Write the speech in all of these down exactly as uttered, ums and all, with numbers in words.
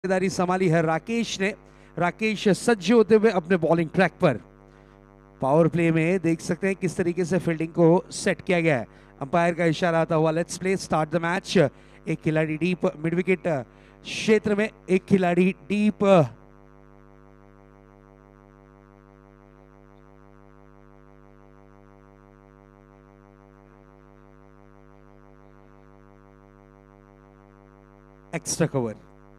जिम्मेदारी संभाली है राकेश ने। राकेश सज्ज होते हुए अपने बॉलिंग ट्रैक पर। पावर प्ले में देख सकते हैं किस तरीके से फील्डिंग को सेट किया गया है। अंपायर का इशारा आता हुआ let's play start the match. एक खिलाड़ी डीप मिड विकेट क्षेत्र में, एक खिलाड़ी deep extra cover,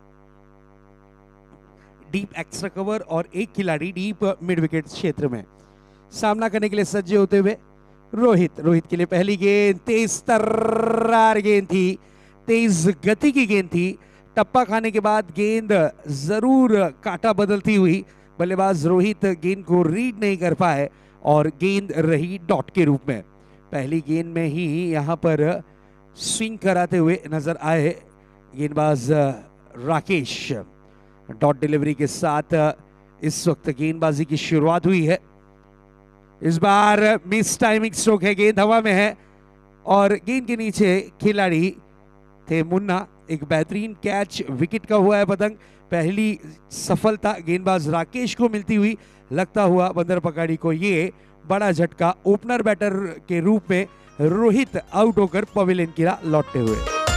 deep extra cover और एक खिलाड़ी डीप मिड विकेट क्षेत्र में। सामना करने के लिए सज्ज होते हुए रोहित। रोहित के लिए पहली गेंद तेज तर्रार गेंद थी, तेज गति की गेंद थी। टप्पा खाने के बाद गेंद जरूर काटा बदलती हुई बल्लेबाज रोहित गेंद को रीड नहीं कर पाए और गेंद रही डॉट के रूप में। पहली गेंद में ही यहां पर स्विंग कराते हुए नजर आए गेंदबाज राकेश। डॉट डिलीवरी के साथ इस वक्त गेंदबाजी की शुरुआत हुई है। इस बार मिस टाइमिंग स्ट्रोक है, गेंद हवा में है और गेंद के नीचे खिलाड़ी थे मुन्ना। एक बेहतरीन कैच, विकेट का हुआ है पतंग। पहली सफलता गेंदबाज राकेश को मिलती हुई लगता हुआ बंदर पकाड़ी को ये बड़ा झटका। ओपनर बैटर के रूप में रोहित आउट होकर पवेलियन की राह लौटते हुए।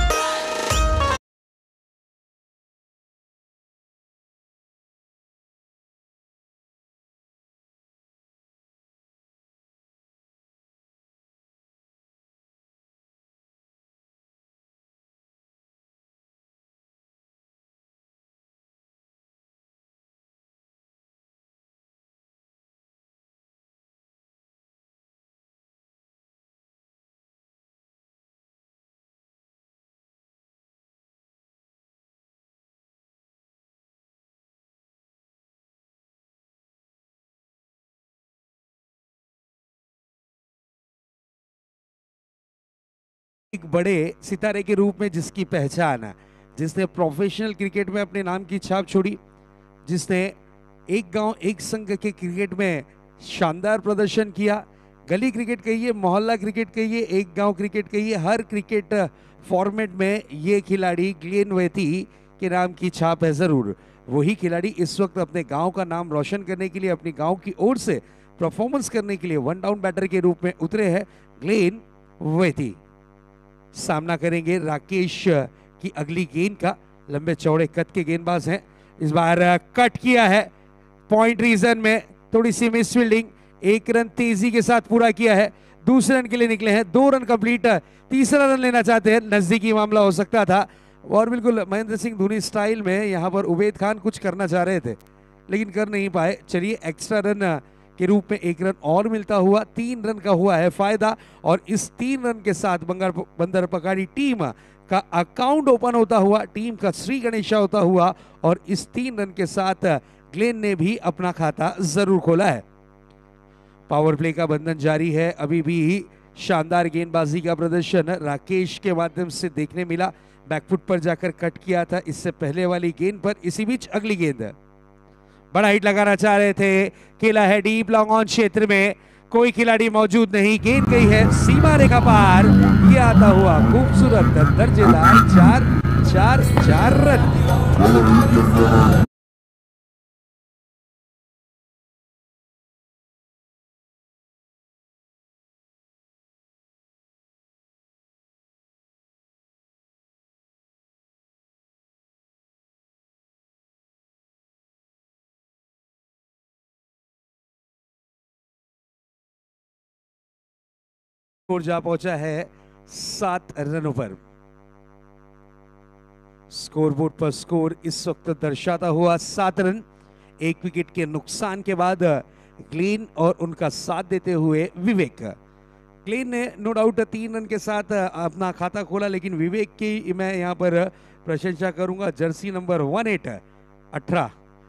एक बड़े सितारे के रूप में जिसकी पहचान है, जिसने प्रोफेशनल क्रिकेट में अपने नाम की छाप छोड़ी, जिसने एक गांव एक संघ के क्रिकेट में शानदार प्रदर्शन किया। गली क्रिकेट कहिए, मोहल्ला क्रिकेट कहिए, एक गांव क्रिकेट कहिए, हर क्रिकेट फॉर्मेट में ये खिलाड़ी ग्लेन वेथी के नाम की छाप है जरूर। वही खिलाड़ी इस वक्त अपने गांव का नाम रोशन करने के लिए, अपनी गांव की ओर से परफॉर्मेंस करने के लिए वन डाउन बैटर के रूप में उतरे हैं ग्लेन वेथी। सामना करेंगे राकेश की अगली गेंद का। लंबे चौड़े कद के गेंदबाज हैं। इस बार कट किया है पॉइंट रीजन में, थोड़ी सी मिस फील्डिंग। एक रन तेजी के साथ पूरा किया है, दूसरे रन के लिए निकले हैं। दो रन कंप्लीट, तीसरा रन लेना चाहते हैं, नजदीकी मामला हो सकता था। और बिल्कुल महेंद्र सिंह धोनी स्टाइल में यहां पर उबैद खान कुछ करना चाह रहे थे लेकिन कर नहीं पाए। चलिए एक्स्ट्रा रन के रूप में एक रन और मिलता हुआ, तीन रन का हुआ है फायदा और इस तीन रन के साथ बंगाल बंदर पकाड़ी टीम का अकाउंट ओपन होता हुआ, टीम का श्री गणेशा होता हुआ और इस तीन रन के साथ ग्लेन ने भी अपना खाता जरूर खोला है। पावर प्ले का बंधन जारी है। अभी भी शानदार गेंदबाजी का प्रदर्शन राकेश के माध्यम से देखने मिला। बैकफुट पर जाकर कट किया था इससे पहले वाली गेंद पर। इसी बीच अगली गेंद बड़ा हिट लगाना चाह रहे थे, खेला है डीप लॉन्ग ऑन क्षेत्र में, कोई खिलाड़ी मौजूद नहीं। गेंद गई है सीमा रेखा पार। ये आता हुआ खूबसूरत दर्जेदार चार चार चार रन। स्कोर जा पहुंचा है सात रनों पर। स्कोरबोर्ड पर स्कोर इस वक्त दर्शाता हुआ सात रन। एक विकेट के नुकसान के बाद ग्लेन और उनका साथ देते हुए विवेक। ग्लेन ने नो डाउट तीन रन के साथ अपना खाता खोला लेकिन विवेक की मैं यहां पर प्रशंसा करूंगा। जर्सी नंबर वन एट अठारह,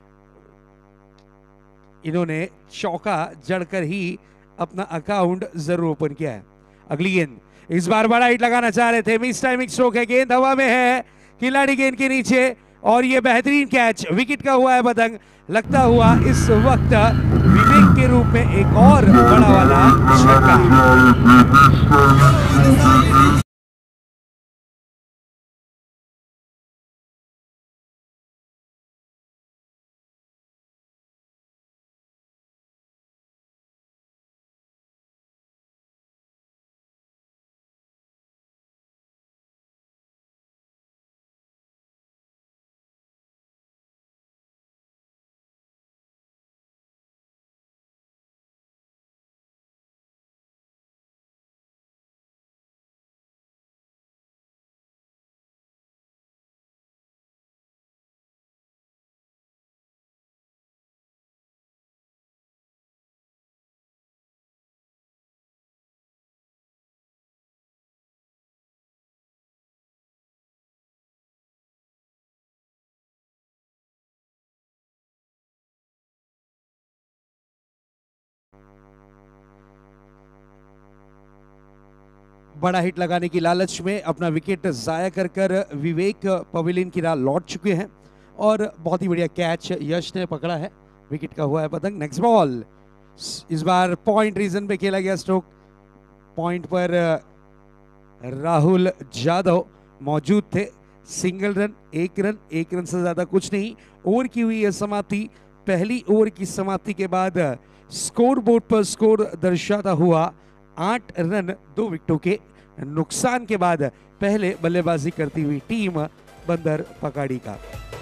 इन्होंने चौका जड़कर ही अपना अकाउंट जरूर ओपन किया है। अगली गेंद, इस बार बड़ा हिट लगाना चाह रहे थे, मिस टाइमिंग स्ट्रोक है, गेंद हवा में है, खिलाड़ी गेंद के नीचे और ये बेहतरीन कैच, विकेट का हुआ है पतंग। लगता हुआ इस वक्त विवेक के रूप में एक और बड़ा वाला छक्का। बड़ा हिट लगाने की लालच में अपना विकेट जाया कर कर विवेक पवेलियन की राह लौट चुके हैं और बहुत ही बढ़िया कैच यश ने पकड़ा है, विकेट का हुआ है पतंग। नेक्स्ट बॉल, इस बार पॉइंट रीजन पे खेला गया स्ट्रोक, पॉइंट पर राहुल जाधव मौजूद थे। सिंगल रन, एक रन, एक रन से ज्यादा कुछ नहीं। ओवर की हुई है समाप्ति। पहली ओवर की समाप्ति के बाद स्कोर बोर्ड पर स्कोर दर्शाता हुआ आठ रन दो विकेटों के नुकसान के बाद पहले बल्लेबाजी करती हुई टीम बंदर पकाड़ी का।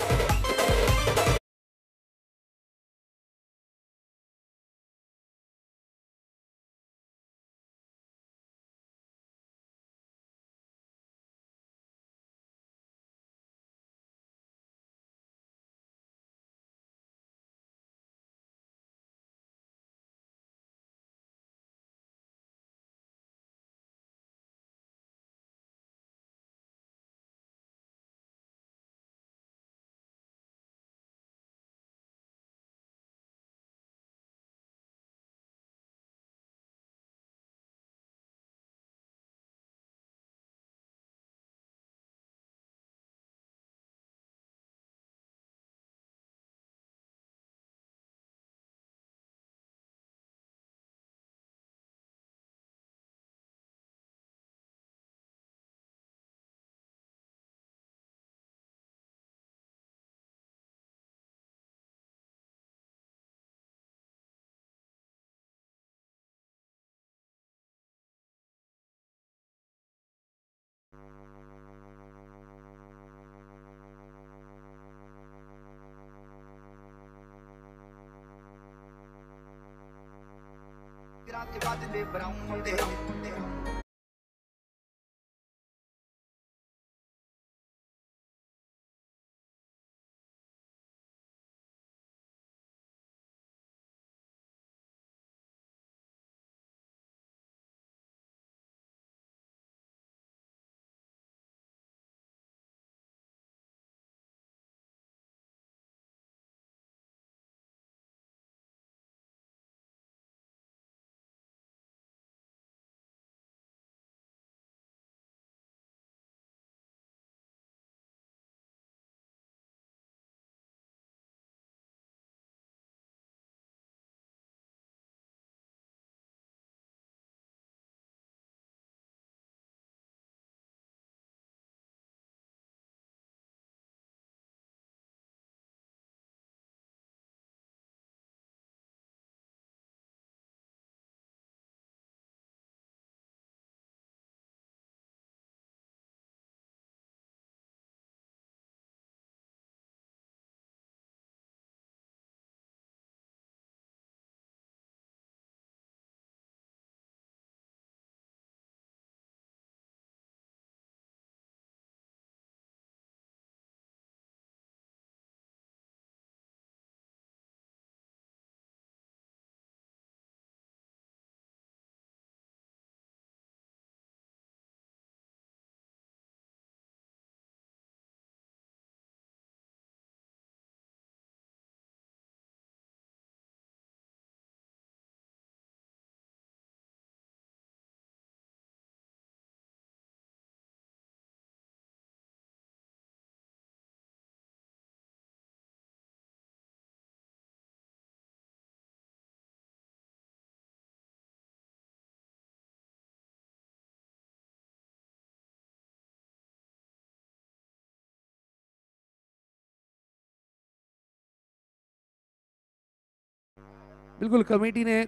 बिल्कुल, कमेटी ने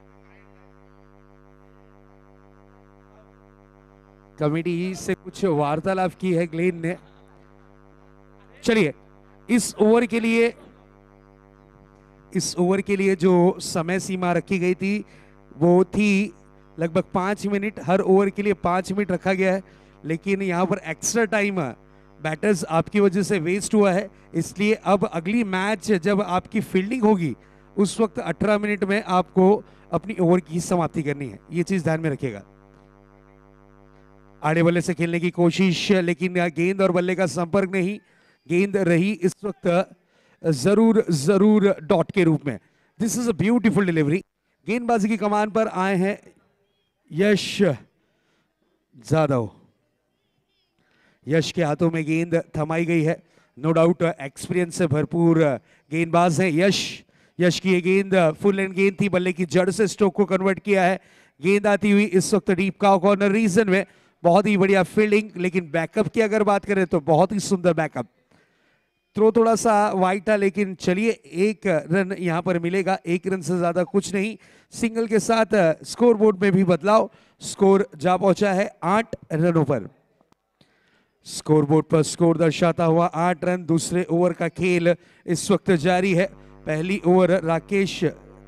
कमेटी से कुछ वार्तालाप की है ग्लेन ने। चलिए, इस ओवर के लिए इस ओवर के लिए जो समय सीमा रखी गई थी वो थी लगभग पांच मिनट। हर ओवर के लिए पांच मिनट रखा गया है, लेकिन यहाँ पर एक्स्ट्रा टाइम बैटर्स आपकी वजह से वेस्ट हुआ है, इसलिए अब अगली मैच जब आपकी फील्डिंग होगी उस वक्त अठारह मिनट में आपको अपनी ओवर की समाप्ति करनी है, ये चीज ध्यान में रखिएगा। आड़े बल्ले से खेलने की कोशिश, लेकिन गेंद और बल्ले का संपर्क नहीं, गेंद रही इस वक्त जरूर जरूर डॉट के रूप में। This is a beautiful delivery. गेंदबाजी की कमान पर आए हैं यश जाधव, यश के हाथों में गेंद थमाई गई है। नो डाउट एक्सपीरियंस से भरपूर गेंदबाज है यश। यश की ये गेंद फुल एंड गेंद थी, बल्ले की जड़ से स्ट्रोक को कन्वर्ट किया है। गेंद आती हुई इस वक्त डीप काउ कॉर्नर रीजन में, बहुत ही बढ़िया फील्डिंग। लेकिन बैकअप की अगर बात करें तो बहुत ही सुंदर बैकअप। थ्रो थोड़ा सा वाइड था, लेकिन चलिए एक रन यहां पर मिलेगा, एक रन से ज्यादा कुछ नहीं। सिंगल के साथ स्कोर बोर्ड में भी बदलाव, स्कोर जा पहुंचा है आठ रनों पर। स्कोरबोर्ड पर स्कोर दर्शाता हुआ आठ रन। दूसरे ओवर का खेल इस वक्त जारी है। पहली ओवर राकेश,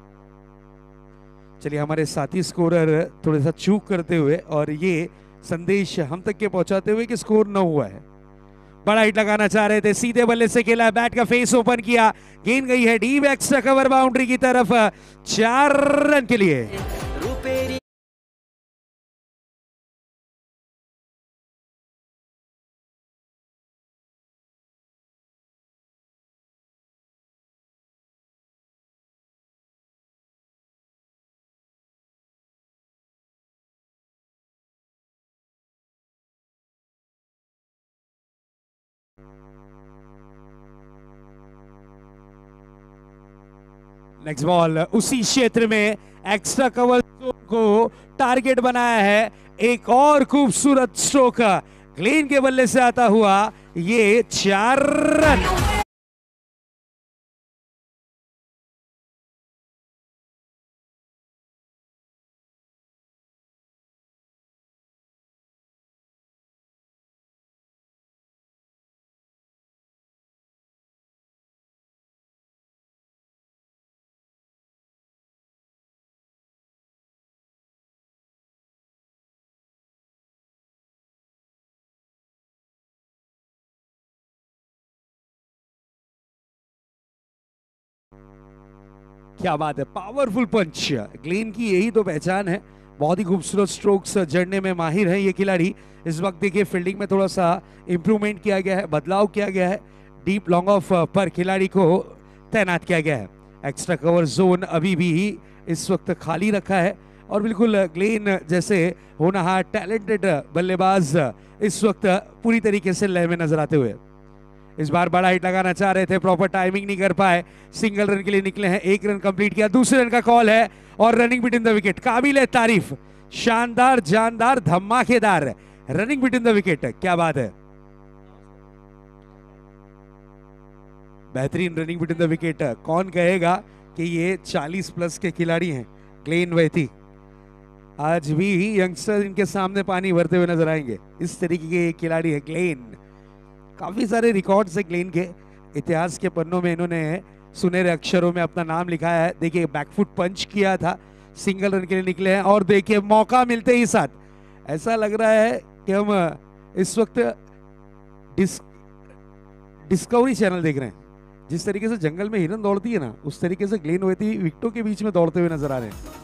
चलिए हमारे साथी स्कोरर थोड़ा सा चूक करते हुए और ये संदेश हम तक के पहुंचाते हुए कि स्कोर न हुआ है। बड़ा हिट लगाना चाह रहे थे, सीधे बल्ले से खेला, बैट का फेस ओपन किया, गेंद गई है डीप एक्स्ट्रा कवर बाउंड्री की तरफ, चार रन के लिए। नेक्स्ट बॉल उसी क्षेत्र में एक्स्ट्रा कवर को टारगेट बनाया है। एक और खूबसूरत स्ट्रोक ग्लेन के बल्ले से आता हुआ, ये चार रन। क्या बात है, पावरफुल पंच, ग्लेन की यही तो पहचान है। बहुत ही खूबसूरत स्ट्रोक्स जड़ने में माहिर है ये खिलाड़ी। इस वक्त देखिए फील्डिंग में थोड़ा सा इंप्रूवमेंट किया गया है, बदलाव किया गया है। डीप लॉन्ग ऑफ पर खिलाड़ी को तैनात किया गया है। एक्स्ट्रा कवर जोन अभी भी इस वक्त खाली रखा है और बिल्कुल ग्लेन जैसे होनहार टैलेंटेड बल्लेबाज इस वक्त पूरी तरीके से लय में नजर आते हुए। इस बार बड़ा हिट लगाना चाह रहे थे, प्रॉपर टाइमिंग नहीं कर पाए, सिंगल रन के लिए निकले हैं। एक रन कंप्लीट किया, दूसरे रन का कॉल है और रनिंग बिटवीन द विकेट। काबिल तारीफ, शानदार, जानदार, धमाकेदार रनिंग बिटवीन द विकेट, क्या बात है। बेहतरीन रनिंग बिटवीन द विकेट। कौन कहेगा कि ये चालीस प्लस के खिलाड़ी हैं। ग्लेन वैथी आज भी यंगस्टर इनके सामने पानी भरते हुए नजर आएंगे। इस तरीके के खिलाड़ी है ग्लेन। काफी सारे रिकॉर्ड्स है ग्लेन के, इतिहास के पन्नों में इन्होंने सुनहरे अक्षरों में अपना नाम लिखाया है। देखिए बैकफुट पंच किया था, सिंगल रन के लिए निकले हैं और देखिए मौका मिलते ही साथ ऐसा लग रहा है कि हम इस वक्त डिस, डिस्कवरी चैनल देख रहे हैं। जिस तरीके से जंगल में हिरन दौड़ती है ना, उस तरीके से ग्लेन वैथी विकेटों के बीच में दौड़ते हुए नजर आ रहे हैं।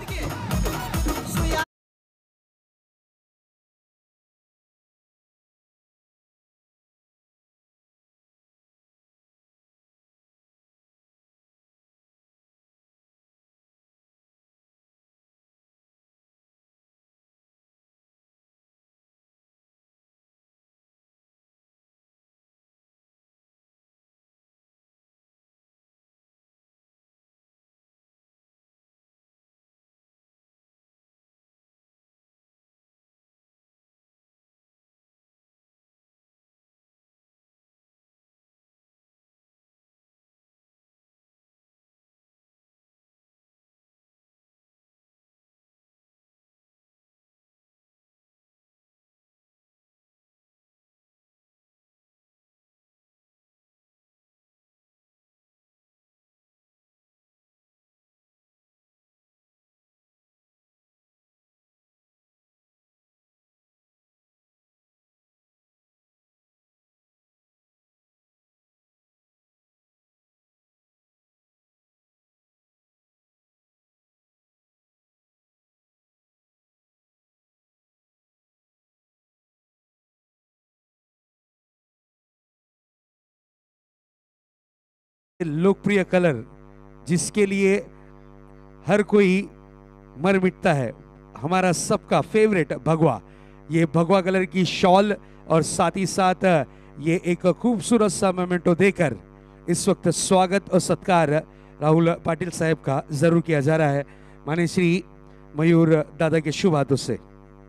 लोकप्रिय कलर जिसके लिए हर कोई मर मिटता है, हमारा सबका फेवरेट भगवा। ये भगवा कलर की शॉल और साथ ही साथ ये एक खूबसूरत सा मोमेंटो देकर इस वक्त स्वागत और सत्कार राहुल पाटिल साहब का जरूर किया जा रहा है माननीय श्री मयूर दादा के शुभ हाथों से।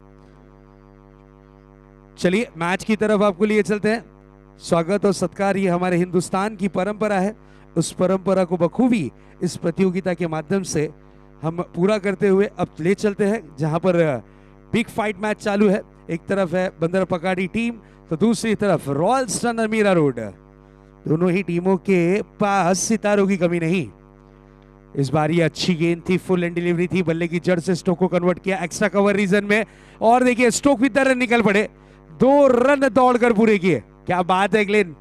चलिए मैच की तरफ आपको लिए चलते हैं। स्वागत और सत्कार ये हमारे हिंदुस्तान की परंपरा है, उस परंपरा को बखूबी इस प्रतियोगिता के माध्यम से हम पूरा करते हुए अब ले चलते हैं जहां पर बिग फाइट मैच चालू है। एक तरफ है बंदर पकाड़ी टीम तो दूसरी तरफ रॉयल स्टन मीरा रोड। दोनों ही टीमों के पास सितारों की कमी नहीं। इस बार ये अच्छी गेंद थी, फुल एंड डिलीवरी थी, बल्ले की जड़ से स्टोक को कन्वर्ट किया एक्स्ट्रा कवर रीजन में और देखिए स्टोक भी तरह निकल पड़े, दो रन दौड़कर पूरे किए। क्या बात है ग्लेन।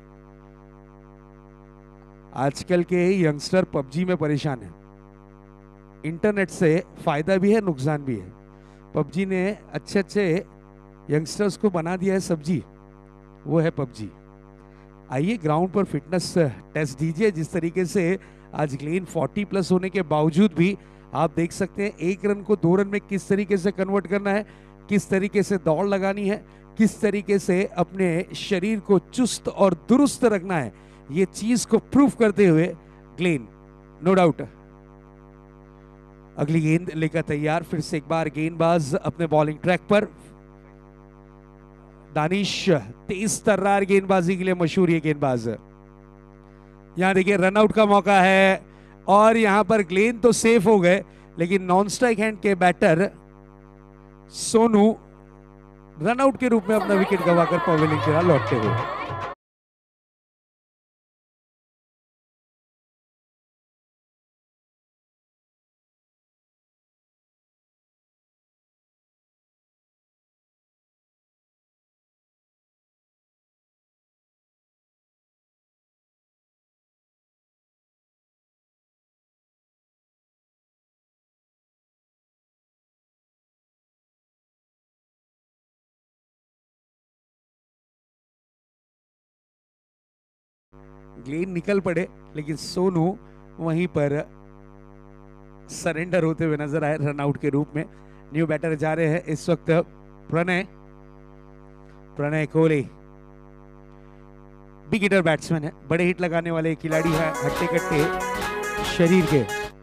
आजकल के यंगस्टर पबजी में परेशान है, इंटरनेट से फायदा भी है नुकसान भी है। पबजी ने अच्छे अच्छे यंगस्टर्स को बना दिया है सब्जी, वो है पबजी। आइए ग्राउंड पर फिटनेस टेस्ट दीजिए। जिस तरीके से आज ग्लेन चालीस प्लस होने के बावजूद भी आप देख सकते हैं एक रन को दो रन में किस तरीके से कन्वर्ट करना है, किस तरीके से दौड़ लगानी है, किस तरीके से अपने शरीर को चुस्त और दुरुस्त रखना है, ये चीज को प्रूफ करते हुए ग्लेन नो डाउट अगली गेंद लेकर तैयार। फिर से एक बार गेंदबाज अपने बॉलिंग ट्रैक पर। दानिश तेज तर्रार गेंदबाजी के लिए मशहूर ये गेंदबाज। यहां देखिए रनआउट का मौका है और यहां पर ग्लेन तो सेफ हो गए लेकिन नॉन स्ट्राइक हैंड के बैटर सोनू रनआउट के रूप में अपना विकेट गंवाकर पवेलियन की तरफ लौटते हुए। ग्लेन निकल पड़े लेकिन सोनू वहीं पर सरेंडर होते हुए नजर आए रनआउट के रूप में। न्यू बैटर जा रहे हैं इस वक्त Pranay Pranay Kohli, big hitter batsman है, बड़े हिट लगाने वाले खिलाड़ी है, हट्टे कट्टे शरीर के।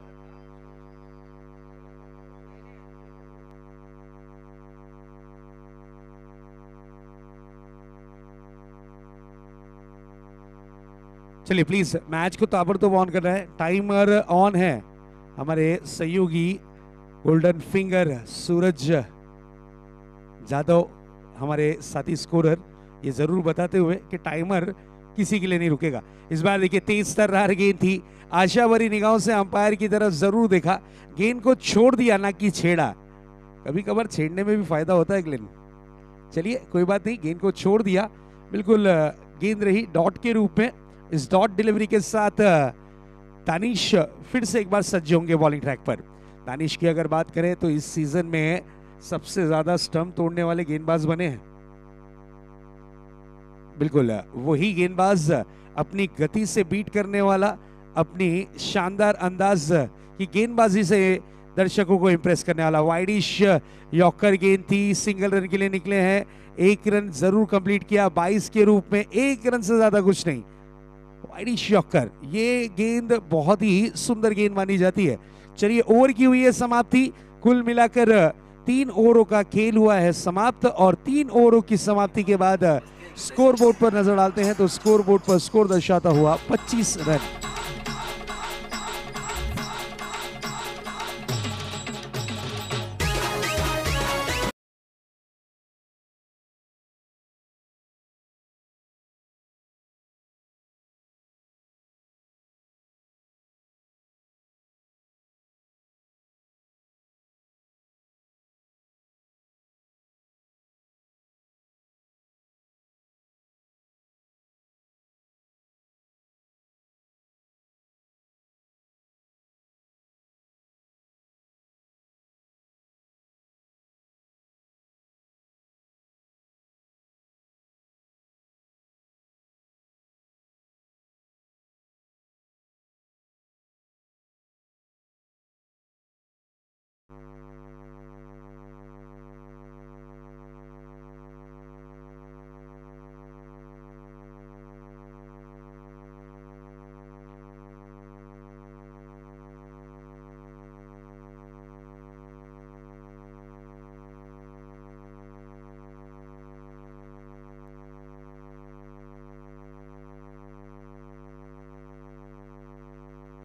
चलिए प्लीज मैच को ताबड़तोड़ ऑन करना है, टाइमर ऑन है। हमारे सहयोगी गोल्डन फिंगर सूरज जादव हमारे साथी स्कोरर ये जरूर बताते हुए कि टाइमर किसी के लिए नहीं रुकेगा। इस बार देखिए तेज तर्रार गेंद थी, आशा भरी निगाहों से अंपायर की तरफ जरूर देखा, गेंद को छोड़ दिया ना कि छेड़ा। कभी कभार छेड़ने में भी फायदा होता है ग्लेन। चलिए कोई बात नहीं, गेंद को छोड़ दिया, बिल्कुल गेंद रही डॉट के रूप में। इस डॉट डिलीवरी के साथ दानिश फिर से एक बार सज्ज होंगे बॉलिंग ट्रैक पर। दानिश की अगर बात करें तो इस सीजन में सबसे ज्यादा स्टंप तोड़ने वाले गेंदबाज बने हैं। बिल्कुल वही गेंदबाज अपनी गति से बीट करने वाला, अपनी शानदार अंदाज की गेंदबाजी से दर्शकों को इंप्रेस करने वाला। वाइडिश यॉर्कर गेंद थी, सिंगल रन के लिए निकले हैं, एक रन जरूर कंप्लीट किया बाईस के रूप में, एक रन से ज्यादा कुछ नहीं। वाइडिश यॉर्कर ये गेंद बहुत ही सुंदर गेंद मानी जाती है। चलिए ओवर की हुई है समाप्ति, कुल मिलाकर तीन ओवरों का खेल हुआ है समाप्त और तीन ओवरों की समाप्ति के बाद स्कोर बोर्ड पर नजर डालते हैं तो स्कोर बोर्ड पर स्कोर दर्शाता हुआ पच्चीस run.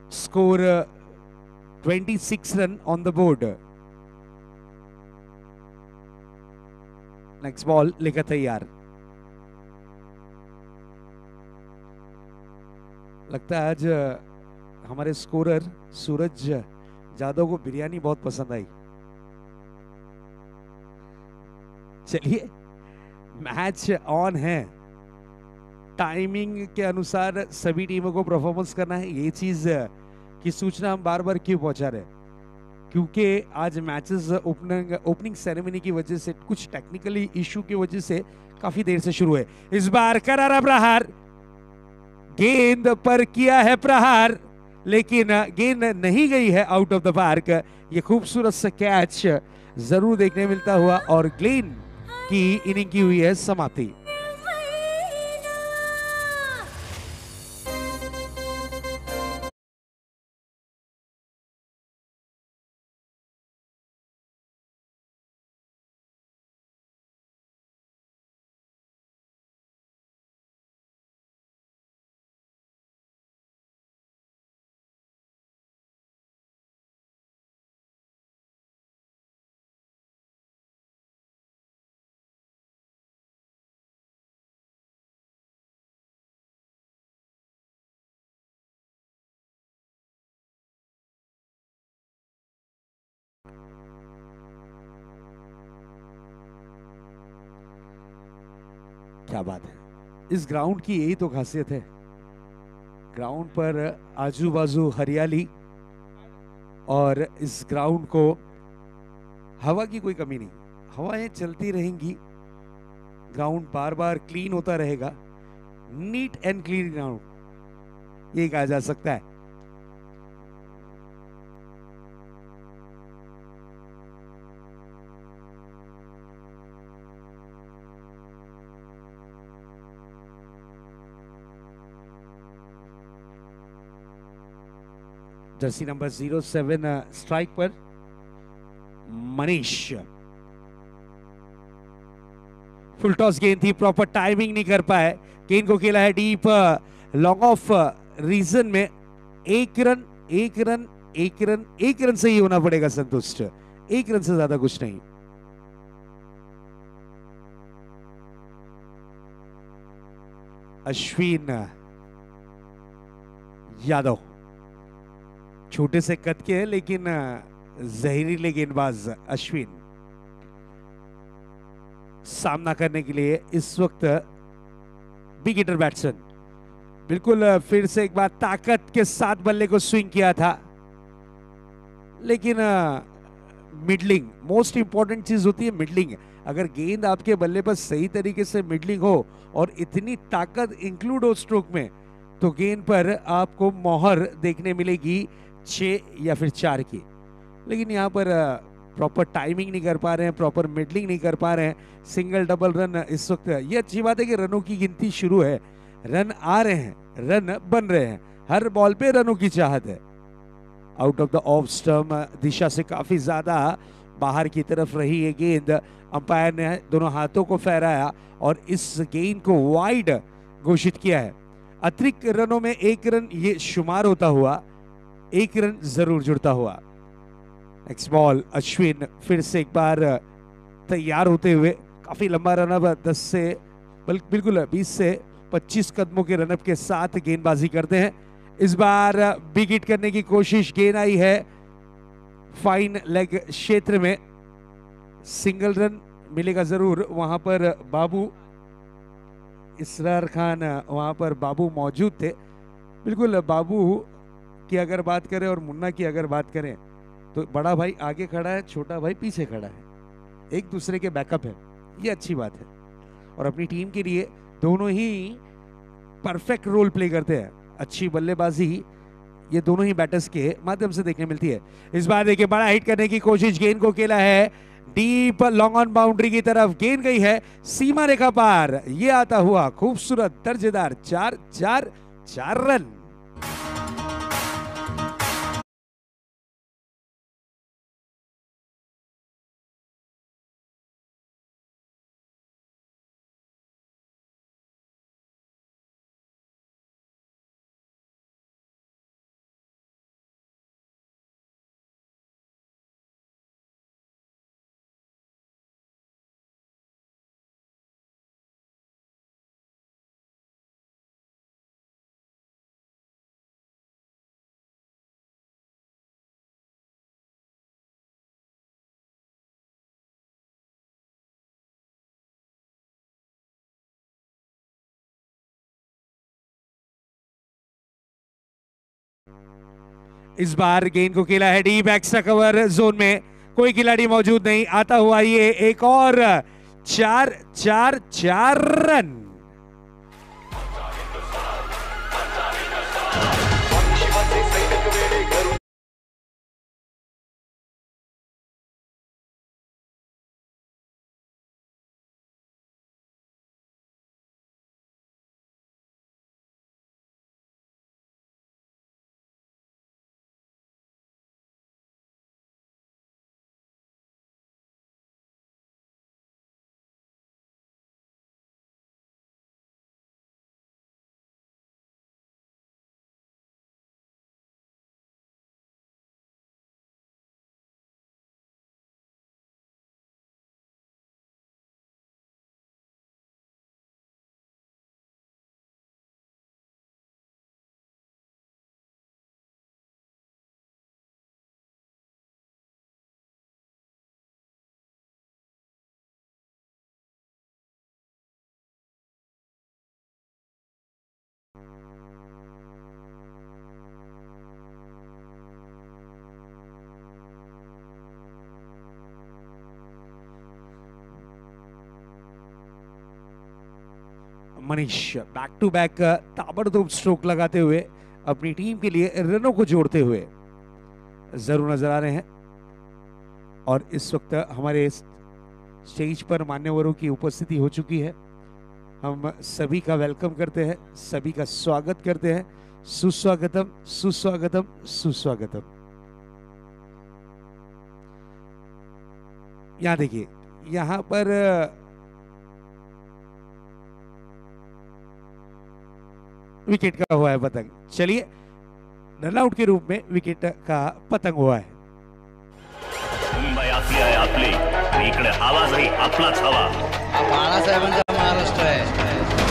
Score uh, twenty-six run on the board. Next ball लेकर तैयार. लगता है आज uh, हमारे स्कोरर सूरज जादव को बिरयानी बहुत पसंद आई. चलिए मैच ऑन है. टाइमिंग के अनुसार सभी टीमों को परफॉर्मेंस करना है. ये चीज की सूचना हम बार बार क्यों पहुंचा रहे हैं? क्योंकि आज मैचेस ओपनिंग ओपनिंग सेरेमनी की वजह से, कुछ टेक्निकली इशू की वजह से काफी देर से शुरू है. इस बार करारा प्रहार, गेंद पर किया है प्रहार, लेकिन गेंद नहीं गई है आउट ऑफ द पार्क. ये खूबसूरत सा कैच जरूर देखने मिलता हुआ और ग्लेन की इनिंग की हुई है समाप्ति. क्या बात है. इस ग्राउंड की यही तो खासियत है. ग्राउंड पर आजू बाजू हरियाली और इस ग्राउंड को हवा की कोई कमी नहीं. हवाएं चलती रहेंगी, ग्राउंड बार बार क्लीन होता रहेगा. नीट एंड क्लीन ग्राउंड ये कहा जा सकता है. Jersey number zero seven strike पर मनीष. फुल टॉस गेंद थी, प्रॉपर टाइमिंग नहीं कर पाए. गेंद को खेला है डीप लॉन्ग ऑफ रीजन में. एक रन एक रन एक रन एक रन से ही होना पड़ेगा संतुष्ट. एक रन से ज्यादा कुछ नहीं. अश्विन यादव छोटे से कद के हैं लेकिन जहरीले गेंदबाज अश्विन सामना करने के लिए इस वक्त बिगिटर बैट्समैन. बिल्कुल फिर से एक बार ताकत के साथ बल्ले को स्विंग किया था, लेकिन मिडलिंग मोस्ट इंपॉर्टेंट चीज होती है. मिडलिंग, अगर गेंद आपके बल्ले पर सही तरीके से मिडलिंग हो और इतनी ताकत इंक्लूड हो स्ट्रोक में, तो गेंद पर आपको मोहर देखने मिलेगी छह या फिर चार की. लेकिन यहाँ पर प्रॉपर टाइमिंग नहीं कर पा रहे हैं, प्रॉपर मिडलिंग नहीं कर पा रहे हैं. सिंगल डबल रन इस वक्त. ये अच्छी बात है कि रनों की गिनती शुरू है. रन आ रहे हैं, रन बन रहे हैं. हर बॉल पे रनों की चाहत है. Out of the off stump दिशा से काफी ज्यादा बाहर की तरफ रही है गेंद. अंपायर ने दोनों हाथों को फहराया और इस गेंद को वाइड घोषित किया है. अतिरिक्त रनों में एक रन ये शुमार होता हुआ, एक रन जरूर जुड़ता हुआ. नेक्स्ट बॉल अश्विन फिर से एक बार तैयार होते हुए. काफी लंबा रनअप, दस से बिल्कुल बीस से पच्चीस कदमों के रनअप के साथ गेंदबाजी करते हैं. इस बार बिग हिट करने की कोशिश. गेंद आई है फाइन लेग क्षेत्र में. सिंगल रन मिलेगा जरूर. वहां पर बाबू इसरार खान, वहां पर बाबू मौजूद थे. बिल्कुल बाबू की अगर बात करें और मुन्ना की अगर बात करें तो बड़ा भाई आगे खड़ा है, छोटा भाई पीछे खड़ा है. एक दूसरे के बैकअप है. ये अच्छी बात है और अपनी टीम के लिए दोनों ही परफेक्ट रोल प्ले करते हैं. अच्छी बल्लेबाजी ये दोनों ही बैटर्स के माध्यम से देखने मिलती है. इस बार देखिए बड़ा हिट करने की कोशिश. गेंद को खेला है डीप लॉन्ग ऑन बाउंड्री की तरफ. गेंद गई है सीमा रेखा पार. ये आता हुआ खूबसूरत दर्जेदार चार चार चार रन. इस बार गेंद को खेला है डीप एक्स्ट्रा कवर जोन में, कोई खिलाड़ी मौजूद नहीं, आता हुआ ये एक और चार चार चार run. Manish back to back ताबड़तोड़ स्ट्रोक लगाते हुए अपनी टीम के लिए रनों को जोड़ते हुए जरूर नजर आ रहे हैं। और इस वक्त हमारे स्टेज पर मान्यवरों की उपस्थिति हो चुकी है। हम सभी का वेलकम करते हैं, सभी का स्वागत करते हैं। सुस्वागतम सुस्वागतम सुस्वागतम। यहां देखिए, यहां पर विकेट का हुआ है पतंग। चलिए, रनआउट के रूप में विकेट का पतंग हुआ है। मुंबई आपली आहे आपली, इकडे आवाजही आपलाच हवा। बाळासाहेबांचा महाराष्ट्र आहे।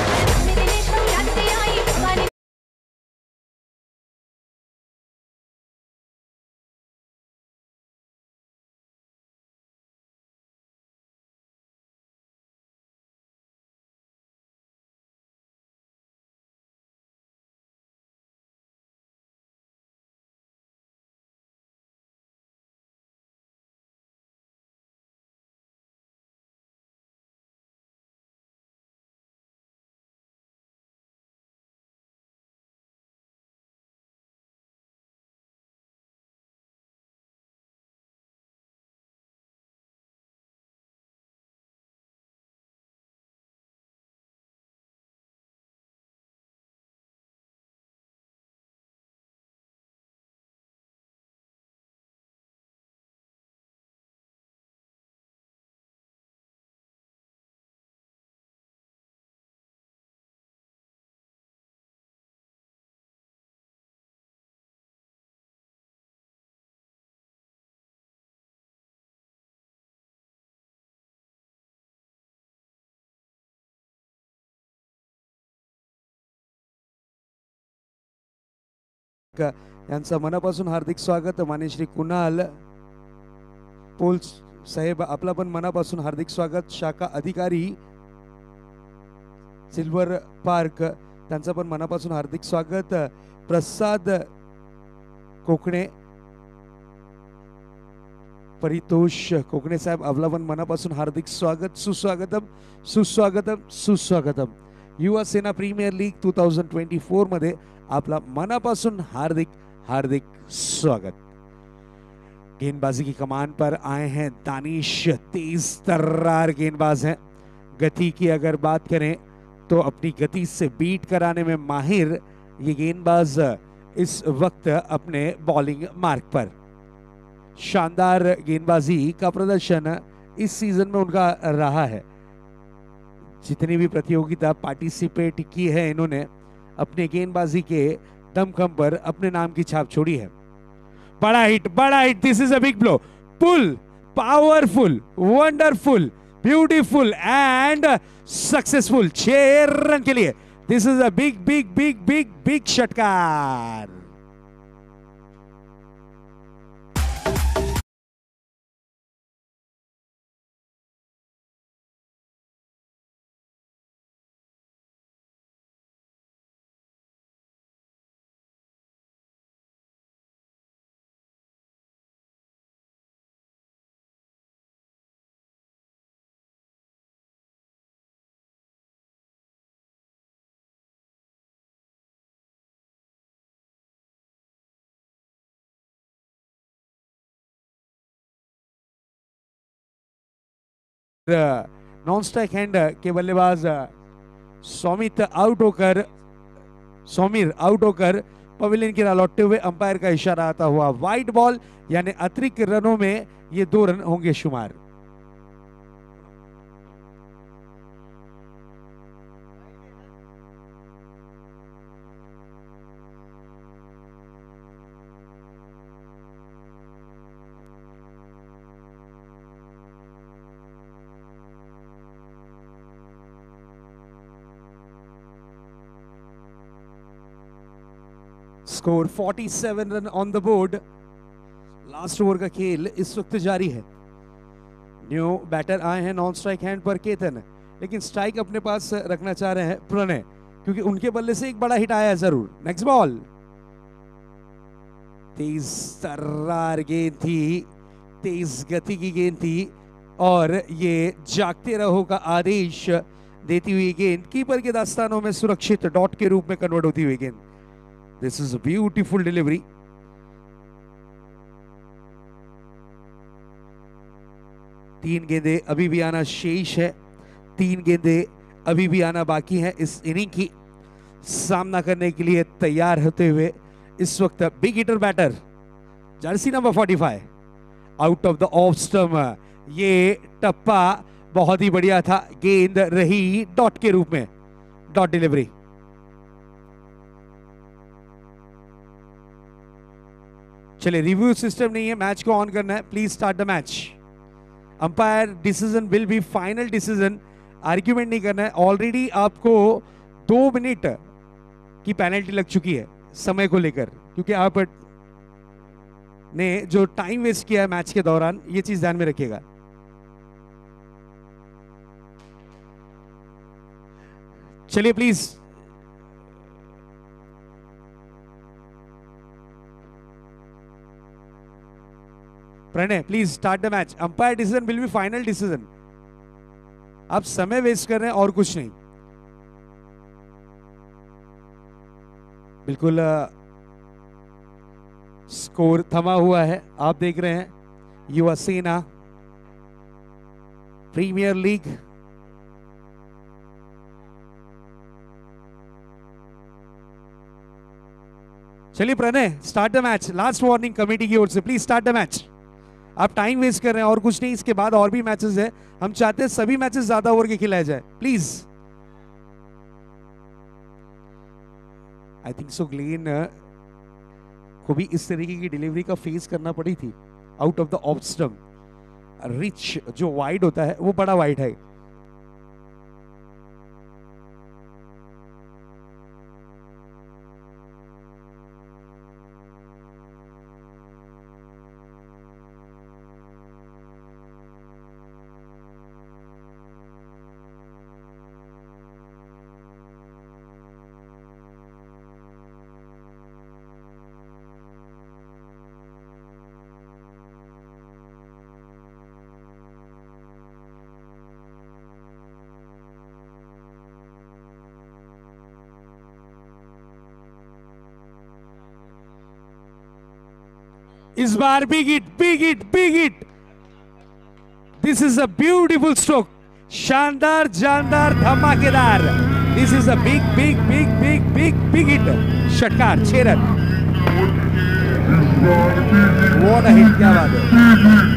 यांचं मनापासून हार्दिक स्वागत। माननीय श्री कुणाल पोल साहेब, आपला पण मनापासून हार्दिक स्वागत। शाखा अधिकारी सिल्वर पार्क, त्यांचं पण मनापासून हार्दिक स्वागत। प्रसाद कोकणे, परितोष कोकणे साहेब, आपला पण मनापासून हार्दिक स्वागत। सुस्वागतम सुस्वागतम सुस्वागतम। Yuva Sena premier league two thousand twenty four मध्ये आपला मनापासून हार्दिक हार्दिक स्वागत। गेंदबाजी की कमान पर आए हैं दानिश, तेज तर्रार गेंदबाज हैं। गति की अगर बात करें तो अपनी गति से बीट कराने में माहिर ये गेंदबाज इस वक्त अपने बॉलिंग मार्ग पर। शानदार गेंदबाजी का प्रदर्शन इस सीजन में उनका रहा है। जितनी भी प्रतियोगिता पार्टिसिपेट की है इन्होंने अपने गेंदबाजी के दमखम पर अपने नाम की छाप छोड़ी है। बड़ा हिट, बड़ा hit, this is a big blow, pull, powerful, wonderful, beautiful and successful. छह रन के लिए this is a big big big big big षटकार। नॉन स्ट्राइक हैंड के बल्लेबाज सौमित आउट होकर सौमीर आउट होकर पवेलियन की राह लौटते हुए अंपायर का इशारा आता हुआ वाइड बॉल, यानी अतिरिक्त रनों में ये दो रन होंगे शुमार। स्कोर सैंतालीस run on the board. Last over का खेल इस वक्त जारी है। न्यू बैटर आए हैं नॉन स्ट्राइक हैंड पर केतन, लेकिन स्ट्राइक अपने पास रखना चाह रहे हैं प्रणय, क्योंकि उनके बल्ले से एक बड़ा हिट आया है जरूर। नेक्स्ट बॉल, तेज तर्रार गेंद थी, तेज गति की गेंद थी और ये जागते रहो का आदेश देती हुई गेंद कीपर के दास्तानों में सुरक्षित डॉट के रूप में कन्वर्ट होती हुई गेंद। This is a beautiful delivery. तीन गेंदे अभी भी आना शेष है, तीन गेंदे अभी भी आना बाकी है इस इनिंग की। सामना करने के लिए तैयार होते हुए इस वक्त big hitter batter jersey number पैंतालीस out of the off stump. ये टप्पा बहुत ही बढ़िया था, गेंद रही डॉट के रूप में, डॉट डिलीवरी। चलिए, रिव्यू सिस्टम नहीं है, मैच को ऑन करना है। Please start the match. Umpire decision will be final decision, argument नहीं करना है। ऑलरेडी आपको दो मिनट की पेनल्टी लग चुकी है समय को लेकर, क्योंकि आप ने जो टाइम वेस्ट किया है मैच के दौरान, ये चीज ध्यान में रखिएगा। चलिए please, Pranay please start the match. Umpire decision will be final decision. आप समय वेस्ट कर रहे हैं और कुछ नहीं। बिल्कुल स्कोर थमा हुआ है, आप देख रहे हैं युवा सेना प्रीमियर लीग। चलिए Pranay, start the match. Last warning committee की ओर से, प्लीज स्टार्ट द मैच। आप टाइम वेस्ट कर रहे हैं और कुछ नहीं। इसके बाद और भी मैचेस है, हम चाहते हैं सभी मैचेस ज्यादा ओवर के खिलाए जाए। Please. I think so Glen को भी इस तरीके की डिलीवरी का फेस करना पड़ी थी out of the off stump. रिच जो वाइड होता है वो बड़ा वाइड है। इस बार big hit, big hit, big hit. This is a beautiful stroke, शानदार, जानदार, धमाकेदार। This is a big big big big big big hit. षटकार, छह रन। व्हाट अ हिट, क्या बात है।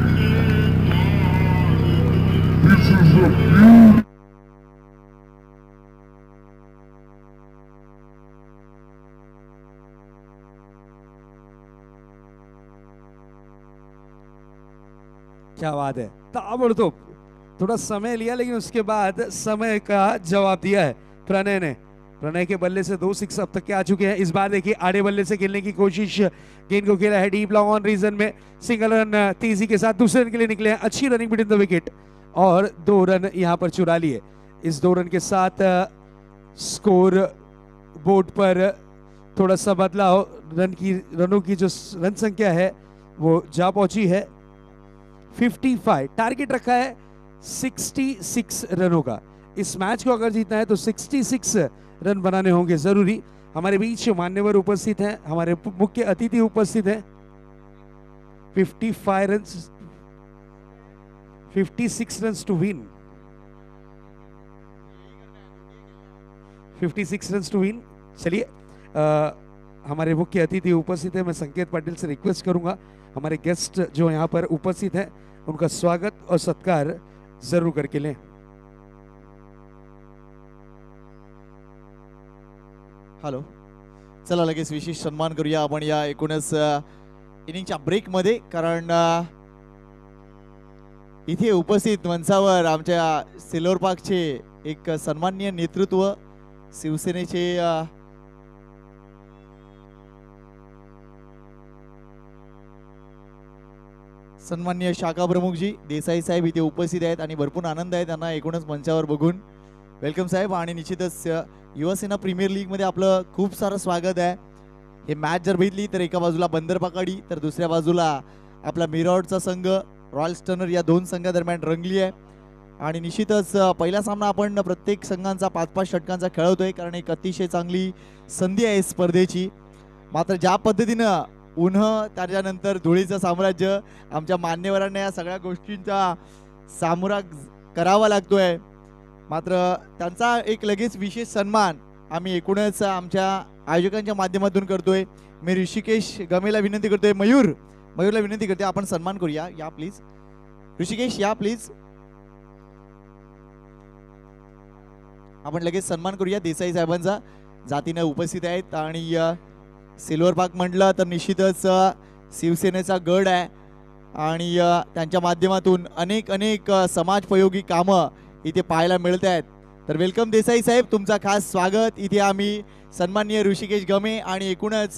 क्या बात है, ताबड़तोड़। थोड़ा समय लिया, लेकिन उसके बाद समय का जवाब दिया है प्रणय ने। प्रणय के बल्ले से दो सिक्स अब तक के आ चुके हैं। इस बार देखिए आड़े बल्ले से खेलने की कोशिश, गेंद को खेला है डीप लॉन्ग ऑन रीजन में। सिंगल रन तेजी के साथ दूसरे रन के लिए निकले हैं। अच्छी रनिंग बिटवीन द विकेट और दो रन यहां पर चुरा लिए। इस दो रन के साथ स्कोर बोर्ड पर थोड़ा सा बदलाव, रन की रनों की जो रन संख्या है वो जा पहुंची है पचपन। टारगेट रखा है छियासठ रनों का। इस मैच को अगर जीतना है तो छियासठ रन बनाने होंगे जरूरी। हमारे बीच मान्यवर उपस्थित हैं, हमारे मुख्य अतिथि उपस्थित हैं। पचपन रन, छप्पन रन टू विन। छप्पन रन टू विन। चलिए आ, हमारे मुख्य अतिथि उपस्थित है, मैं संकेत पाटिल से रिक्वेस्ट करूंगा हमारे गेस्ट जो यहाँ पर उपस्थित हैं उनका स्वागत और सत्कार जरूर करके लें। हॅलो, चला लगेच विशेष सन्मान करूया आपण या एकूणच इनिंगच्या ब्रेक मध्ये, कारण इथे उपस्थित मंचावर आमच्या सिल्वर पार्कचे एक सन्माननीय नेतृत्व, शिवसेनेचे सन्माननीय शाखा प्रमुख जी देसाई साहेब इथे उपस्थित आहेत आणि भरपूर आनंद आहे त्यांना एकूणच मंचावर बघून। वेलकम साहेब। आणि निश्चितच युवासेना प्रीमियर लीग मध्ये आपलं खूप सारं स्वागत आहे। हे मॅच जर बघितली तर एका बाजूला बंदर पकाडी तर दुसऱ्या बाजूला आपला मिरॉडचा संघ रॉयल स्टनर या दोन संघादरम्यान रंगली आहे। आणि निश्चितच पहिला सामना आपण प्रत्येक संघांचा पाच पाच षटकांचा खेळवतोय, कारण एक अतिशय चांगली संधी आहे स्पर्धेची। मात्र ज्या पद्धतीनं उन्ह त्याच्यानंतर धुळीचं साम्राज्य, आमच्या मान्यवरांना या सगळ्या गोष्टींचा सामोरा करावा लागतोय, मात्र त्यांचा एक लगेच विशेष सन्मान आम्ही एकूणच आमच्या आयोजकांच्या माध्यमातून करतोय। मी ऋषिकेश गमेला विनंती करतोय, मयूर मयूरला विनंती करते आपण सन्मान करूया, या प्लीज ऋषिकेश या प्लीज, आपण लगेच सन्मान करूया देसाई साहेबांचा, जातीने उपस्थित आहेत। आणि सिल्वर पार्क म्हटलं तर निश्चितच शिवसेनेचा गड आहे आणि त्यांच्या माध्यमातून अनेक अनेक समाजोपयोगी कामं इथे पाहायला मिळत आहेत। तर वेलकम देसाई साहेब, तुमचा खास स्वागत। इथे आम्ही सन्माननीय ऋषिकेश गमे आणि एकूणच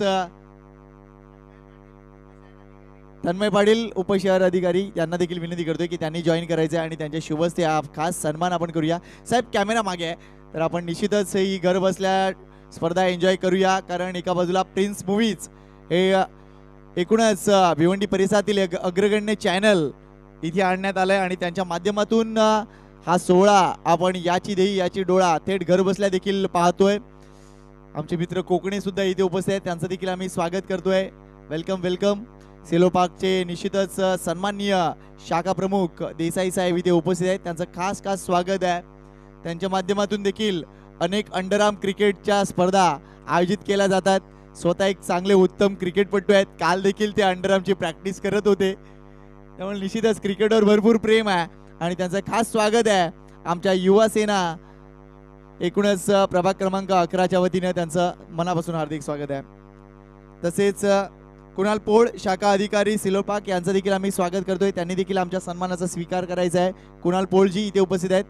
तन्मय पाटील उपशहर अधिकारी यांना देखील विनंती करतोय की त्यांनी जॉईन करायचं आहे आणि त्यांच्या शुभ हस्ते हा खास सन्मान आपण करूया। साहेब कॅमेरा मागे आहे, तर आपण निश्चितच ही घर बसल्या स्पर्धा एन्जॉय करूया, कारण एका बाजूला प्रिन्स मूवीज हे एकूणच भिवंडी परिसरातील एक अग्रगण्य चॅनल इथे आणण्यात आलंय आणि त्यांच्या माध्यमातून हा सोहळा आपण याची देही याची डोळा थेट घर बसल्या देखील पाहतोय। आमचे मित्र कोकणे सुद्धा इथे उपस्थित आहेत, त्यांचं देखील आम्ही स्वागत करतोय। Welcome welcome. सिल्वर पार्कचे निश्चितच सन्माननीय शाखा प्रमुख देसाई साहेब इथे उपस्थित आहेत, त्यांचं खास खास स्वागत आहे। त्यांच्या माध्यमातून देखील अनेक अंडरआर्म क्रिकेटच्या स्पर्धा आयोजित केल्या जातात। स्वतः एक चांगले उत्तम क्रिकेटपटू आहेत, काल देखील ते अंडरआर्मची प्रॅक्टिस करत होते, त्यामुळे निश्चितच क्रिकेटवर भरपूर प्रेम आहे आणि त्यांचं खास स्वागत आहे आमच्या युवा सेना एकूणच प्रभाग क्रमांक अकराच्या वतीने, त्यांचं मनापासून हार्दिक स्वागत आहे। तसेच कुणाल पोळ शाखा अधिकारी सिल्वर पार्क यांचं देखील आम्ही स्वागत करतोय, त्यांनी देखील आमच्या सन्मानाचा स्वीकार करायचा आहे। कुणाल पोळजी इथे उपस्थित आहेत।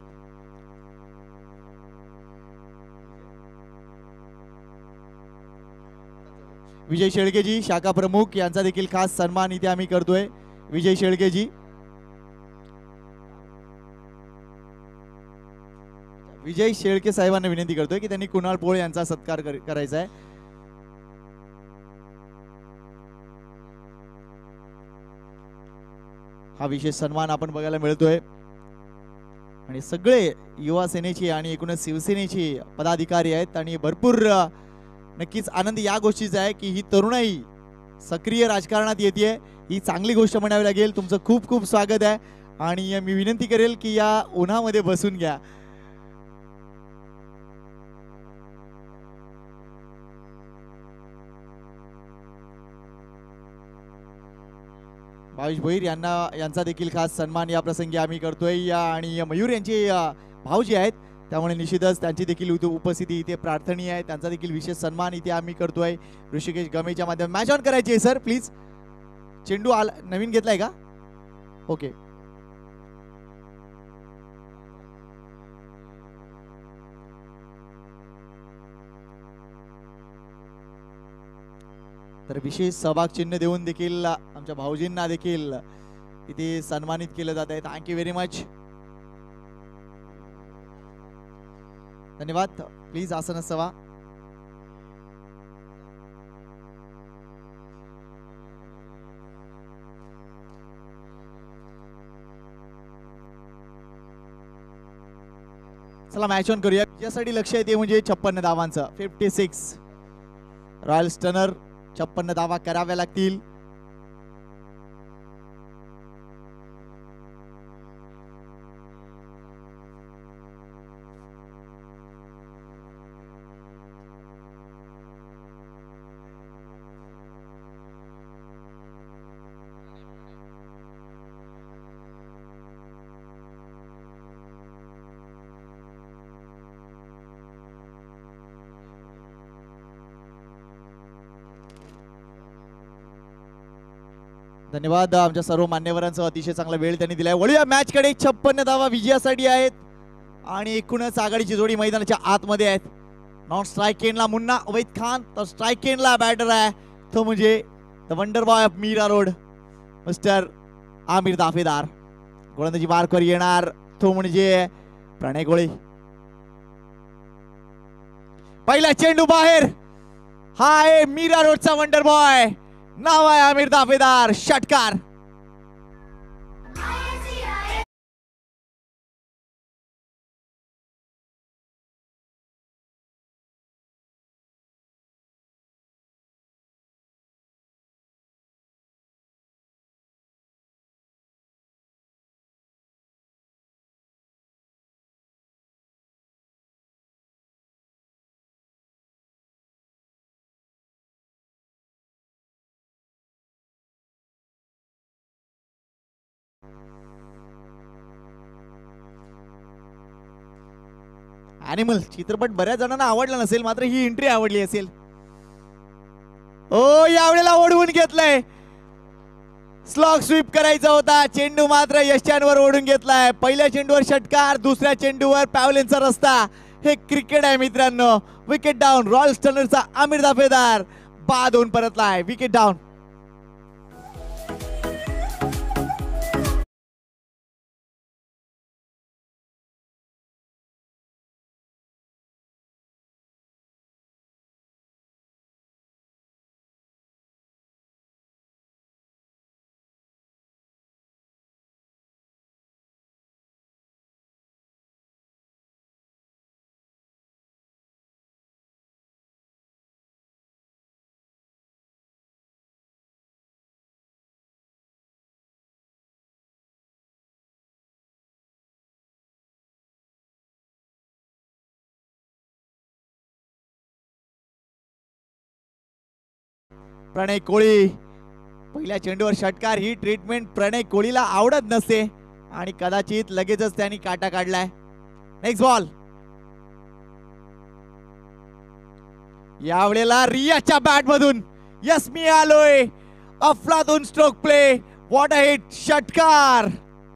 विजय शेळकेजी शाखा प्रमुख यांचा देखील खास सन्मान इथे आम्ही करतोय। विजय शेळकेजी, विजय शेळके साहेबांना विनंती करतोय की त्यांनी कुणाल पोळ यांचा सत्कार करायचा आहे। हा विशेष सन्मान आपण बघायला मिळतोय आणि सगळे युवा सेनेचे आणि एकूणच शिवसेनेचे पदाधिकारी आहेत आणि भरपूर नक्कीच आनंद या गोष्टीचा आहे की ही तरुणाई सक्रिय राजकारणात येते, ही चांगली गोष्ट म्हणावी लागेल। तुमचं खूप खूप स्वागत आहे आणि मी विनंती करेल की या उन्हामध्ये बसून घ्या। भावेश भोईर यांना यांचा देखील खास सन्मान या प्रसंगी आम्ही करतोय आणि मयूर यांचे भाऊजी आहेत, त्यामुळे निश्चितच त्यांची देखील उपस्थिती इथे प्रार्थनीय आहे, त्यांचा देखील विशेष सन्मान इथे आम्ही करतोय। ऋषिकेश गमेच्या माध्यमातून मॅच ऑन करायची आहे सर प्लीज। चेंडू आला नवीन घेतलाय का? ओके, तर विशेष सहभाग चिन्ह देऊन देखील आमच्या भाऊजींना देखील इथे सन्मानित केलं जात आहे। थँक्यू व्हेरी मच, धन्यवाद। प्लीज आसन असावा। चला मॅच ऑन करूया। ज्यासाठी लक्ष आहे ते म्हणजे छप्पन्न धावांचं फिफ्टी सिक्स रॉयल स्टनर छप्पन्न धावा कराव्या लागतील। धन्यवाद आमच्या सर्व मान्यवरांचा, अतिशय चांगला वेळ त्यांनी दिलाय. वळूया मॅच कडे. छप्पन्न धावा विजयासाठी आहेत आणि एकूणच आघाडीची जोडी मैदानाच्या आतमध्ये आहेत. नॉन स्ट्राईक एंडला मुन्ना उबैद खान, तर स्ट्राईक एंडला बॅटर आहे तो म्हणजे the wonder boy of Mira Road mister Aamir Dafedar. गोलंदाजी मार्कवर येणार तो म्हणजे प्रणय कोळी. पहिला चेंडू बाहेर. हा आहे मीरा रोडचा वंडर बॉय, नाव आहे आमिर दाफेदार. षटकार. ॲनिमल चित्रपट बऱ्याच जणांना आवडला नसेल, मात्र ही एंट्री आवडली असेल. ओ यावेळेला ओढवून घेतलंय. स्लॉग स्वीप करायचा होता, चेंडू मात्र यशांवर ओढून घेतलाय. पहिल्या चेंडूवर षटकार, दुसऱ्या चेंडूवर पॅव्हलिनचा रस्ता. हे क्रिकेट आहे मित्रांनो. Wicket down. रॉयल स्टनरचा आमिर दाफेदार बाद होऊन परतलाय. Wicket down. प्रणय कोळी पहिल्या चेंडूवर षटकार. ही ट्रीटमेंट प्रणय कोळीला आवडत नसते आणि कदाचित लगेचच त्यांनी काटा काढलाय. Next ball. यावेळेला रियाच्या बॅट मधून यस मी आलोय. अफलातून stroke play. What a hit. षटकार.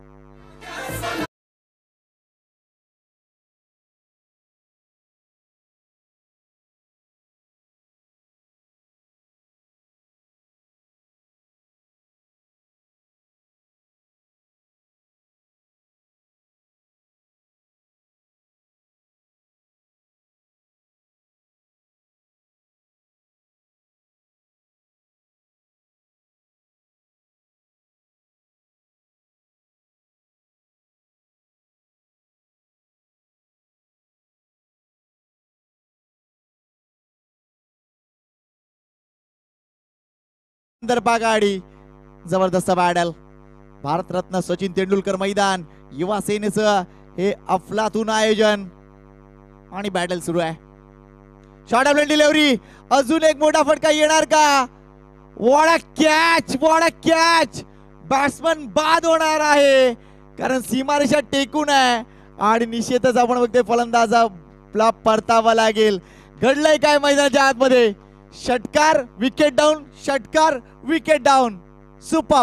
गाडी. जबरदस्त बॅटल. भारतरत्न सचिन तेंडुलकर मैदान, युवा सेनेचं हे अफलातून आयोजन आणि बॅटल सुरू आहे. Short of delivery. अजून एक मोठा फटका येणार का? What a catch. What a catch. Batsman बाद होणार आहे कारण सीमारेषा टेकून आहे आणि निश्चितच आपण बघतोय फलंदाजाला परतावा लागेल. घडलंय काय मैदानाच्या आतमध्ये? षटकार. Wicket down. षटकार. Wicket down. Super.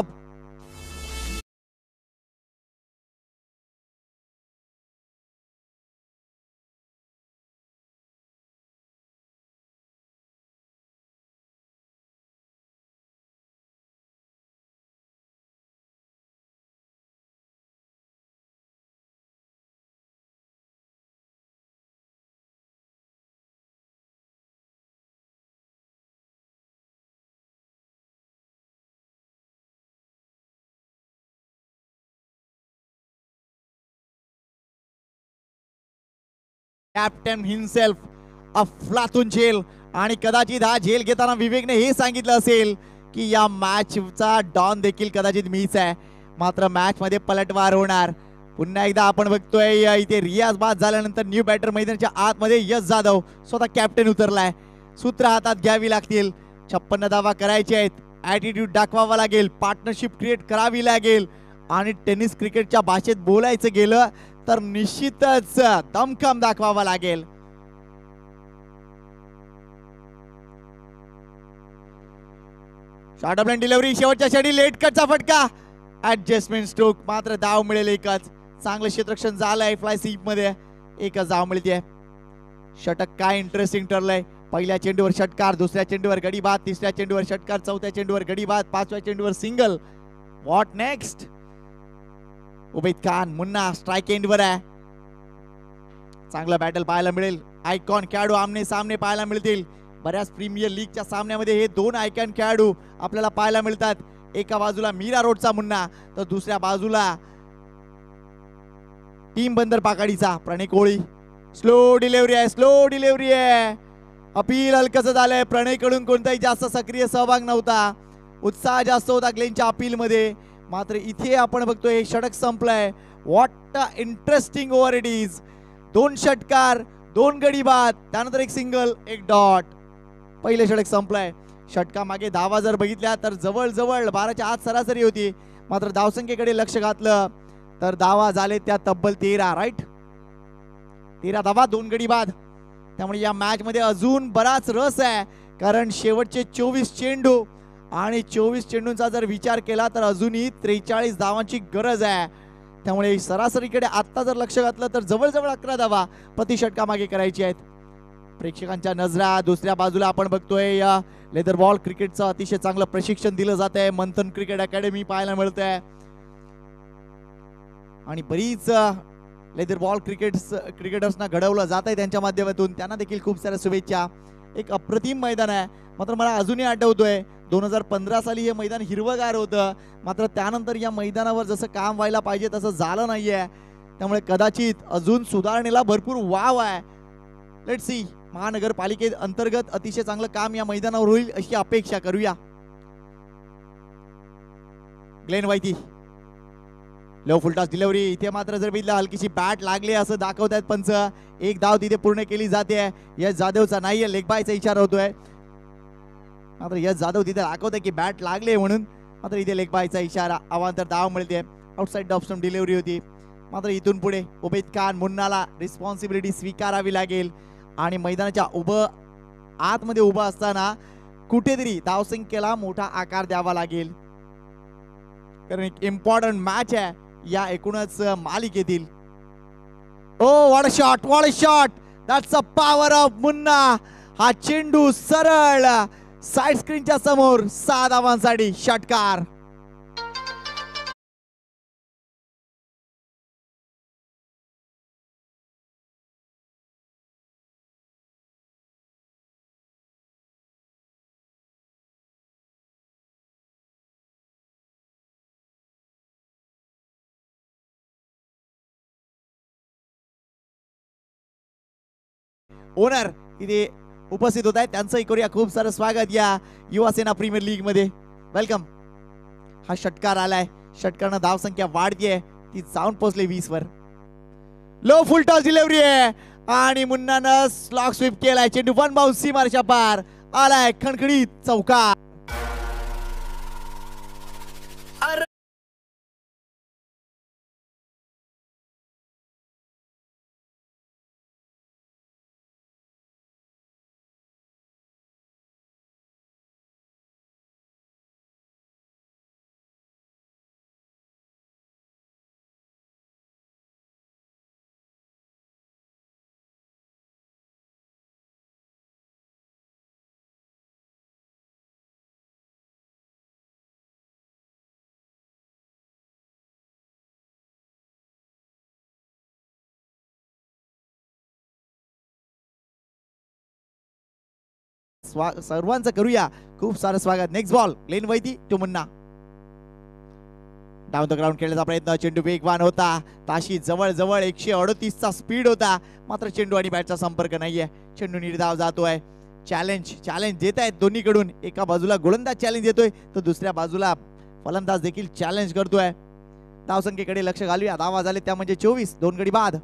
Captain himself अफलातून झेल. आणि कदाचित हा झेल घेताना विवेकने हे सांगितलं असेल की या मॅचचा डॉन देखील कदाचित मीच आहे, मात्र मॅच मध्ये पलटवार होणार. पुन्हा एकदा आपण बघतोय इथे रियाज बाद झाल्यानंतर न्यू बॅटर मैदानाच्या आतमध्ये यश जाधव स्वतः कॅप्टन उतरलाय. सूत्र हातात घ्यावी लागतील. छप्पन्न धावा करायचे आहेत. ॲटिट्यूड दाखवावा लागेल. पार्टनरशिप क्रिएट करावी लागेल आणि टेनिस क्रिकेटच्या भाषेत बोलायचं गेलं तर निश्चितच दमखम दाखवावा लागेल. शॉर्ट ऑफ डिलिव्हरी शेवटच्या षणी लेट कटचा फटका ऍडजस्टमेंट स्ट्रोक मात्र धाव मिळेल एकच. चांगलं क्षेत्ररक्षण झालंय फ्लाय सीप मध्ये एकच धाव मिळते. षटक काय इंटरेस्टिंग ठरलंय. पहिल्या चेंडूवर षटकार, दुसऱ्या चेंडूवर गडी बाद, तिसऱ्या चेंडूवर षटकार, चौथ्या चेंडूवर गडी बाद, पाचव्या चेंडूवर single. What next. Ubaid Khan Munna strike एंडवर आहे. चांगलं बॅटल पाहायला मिळेल. आयकॉन खेळाडू आमने सामने पाहायला मिळतील. बऱ्याच प्रीमियर लीगच्या सामन्यामध्ये हे दोन आयकॉन खेळाडू आपल्याला पाहायला मिळतात. एका बाजूला मीरा रोडचा मुन्ना तर दुसऱ्या बाजूला टीम बंदर पाकाडीचा प्रणय कोळी. स्लो डिलिव्हरी आहे, स्लो डिलिव्हरी आहे. अपील हलकस झालंय. प्रणय कडून कोणताही जास्त सक्रिय सहभाग नव्हता. उत्साह जास्त होता ग्लेनच्या अपील मध्ये. मात्र इथे आपण बघतोय षटक संपलंय. What a interesting over it is. दोन षटकार, दोन गडी बाद, त्यानंतर एक सिंगल, एक डॉट. पहिले षटक संपलंय. षटका मागे धावा जर बघितल्या तर जवळ जवळ बाराच्या आत सरासरी होती. मात्र धावसंख्येकडे लक्ष घातलं तर धावा झाले त्या तब्बल तेरा. राईट, तेरा धावा, दोन गडी बाद. त्यामुळे या मॅच मध्ये अजून बराच रस आहे. कारण शेवटचे चोवीस चेंडू आणि चोवीस चेंडूंचा जर विचार केला तर अजूनही त्रेचाळीस धावांची गरज आहे. त्यामुळे सरासरीकडे आता जर लक्ष घातलं तर जवळजवळ अकरा धावा प्रति षटका मागे करायची आहेत. प्रेक्षकांच्या नजरा दुसऱ्या बाजूला आपण बघतोय या लेदर बॉल क्रिकेटचं अतिशय चांगलं प्रशिक्षण दिलं जात आहे. मंथन क्रिकेट अकॅडमी पाहायला मिळत आहे आणि बरीच लेदर बॉल क्रिकेट क्रिकेटर्सना घडवलं जात आहे त्यांच्या माध्यमातून. त्यांना देखील खूप साऱ्या शुभेच्छा. एक अप्रतिम मैदान आहे. मात्र मला अजूनही आठवतोय दोन हजार पंधरा साली हे मैदान हिरवगार होतं. मात्र त्यानंतर या मैदानावर जसं काम व्हायला पाहिजे तसं झालं नाहीये. त्यामुळे कदाचित अजून सुधारणेला भरपूर वाव आहे. Let see. महानगरपालिके अंतर्गत अतिशय चांगलं काम या मैदानावर होईल अशी अपेक्षा करूया. Glen Vaity low full toss delivery. इथे मात्र जर बघितलं हलकीशी बॅट लागले असं दाखवतायत पंच. एक धाव तिथे पूर्ण केली जाते. यश जाधवचा नाहीये, लेग बायचा इशारा होतोय. मात्र यश जाधव तिथे दाखवतोय की बॅट लागले म्हणून. मात्र इथे लेग बायचा इशारा. अवांतर धाव मिळते. आउटसाइड ऑफ स्टंप डिलिव्हरी होती. मात्र इथून पुढे उबैद खान मुन्नाला रिस्पॉन्सिबिलिटी स्वीकारावी लागेल आणि मैदानाच्या उभं आतमध्ये उभं असताना कुठेतरी धावसंख्येला मोठा आकार द्यावा लागेल. कारण एक इम्पॉर्टंट मॅच आहे या एकूणच मालिकेतील. Oh what a shot, what a shot. That's a power of Munna. हा चेंडू सरळ साइड स्क्रीनच्या समोर सहा धावांसाठी षटकार. ओनर इथे उपस्थित होत आहेत. त्यांचंही करूया खूप सारं स्वागत या युवा सेना प्रीमियर लीग मध्ये. वेलकम. हा षटकार आलाय. षटकानं धाव संख्या वाढतीये. ती जाऊन पोहोचली वीस वर. लो फुल टॉस डिलिव्हरी आहे आणि मुन्नानं स्लॉग स्वीप केलाय. चेंडू वन बाउन्स सीमारेषा पार आलाय. खणखणीत चौकार. सर्वांचं करूया खूप सारं स्वागत. Next ball Glen Vaity to Munna. Down the ground खेळण्याचा प्रयत्न. चेंडू वेगवान होता. ताशी जवळ जवळ एकशे अडतीस चा स्पीड होता. मात्र चेंडू आणि बॅटचा संपर्क नाहीये. चेंडू निर्धाव जातोय. चॅलेंज चॅलेंज देत आहेत दोन्हीकडून. एका बाजूला गोलंदाज चॅलेंज देतोय तर दुसऱ्या बाजूला फलंदाज देखील चॅलेंज करतोय. धावसंख्येकडे लक्ष घालूया. धावा झाले त्या म्हणजे चोवीस, दोन गडी बाद.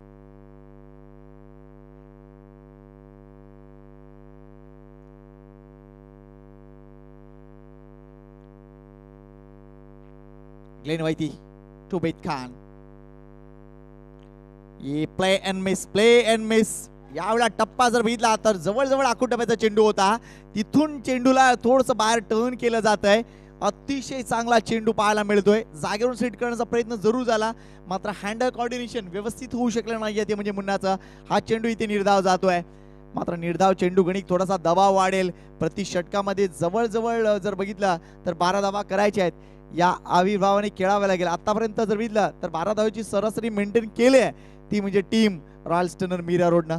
ग्लेन वायती टू उबैद खान. ये play and miss, play and miss यावेळेला टप्पा जर बघितला तर जवळजवळ आखूड टप्प्याचा चेंडू होता, तिथून चेंडूला थोडंसं बाहेर टर्न केलं जात आहे. अतिशय चांगला चेंडू पाहायला मिळतोय. जागेवरून सेट करण्याचा प्रयत्न जरूर झाला, मात्र हँडल कॉर्डिनेशन व्यवस्थित होऊ शकलं नाहीये ते म्हणजे मुन्नाचा. हा चेंडू इथे निर्धाव जातोय, मात्र निर्धाव चेंडू गणित थोडासा दबाव वाढेल. प्रति षटकामध्ये जवळजवळ जर बघितलं तर बारा धावा करायचे आहेत. या आविर्भावाने खेळावं लागेल. आतापर्यंत जर बघितलं तर बारा धावेची सरासरी मेंटेन केली आहे ती म्हणजे टीम रॉयल स्टनर मीरा रोडनं.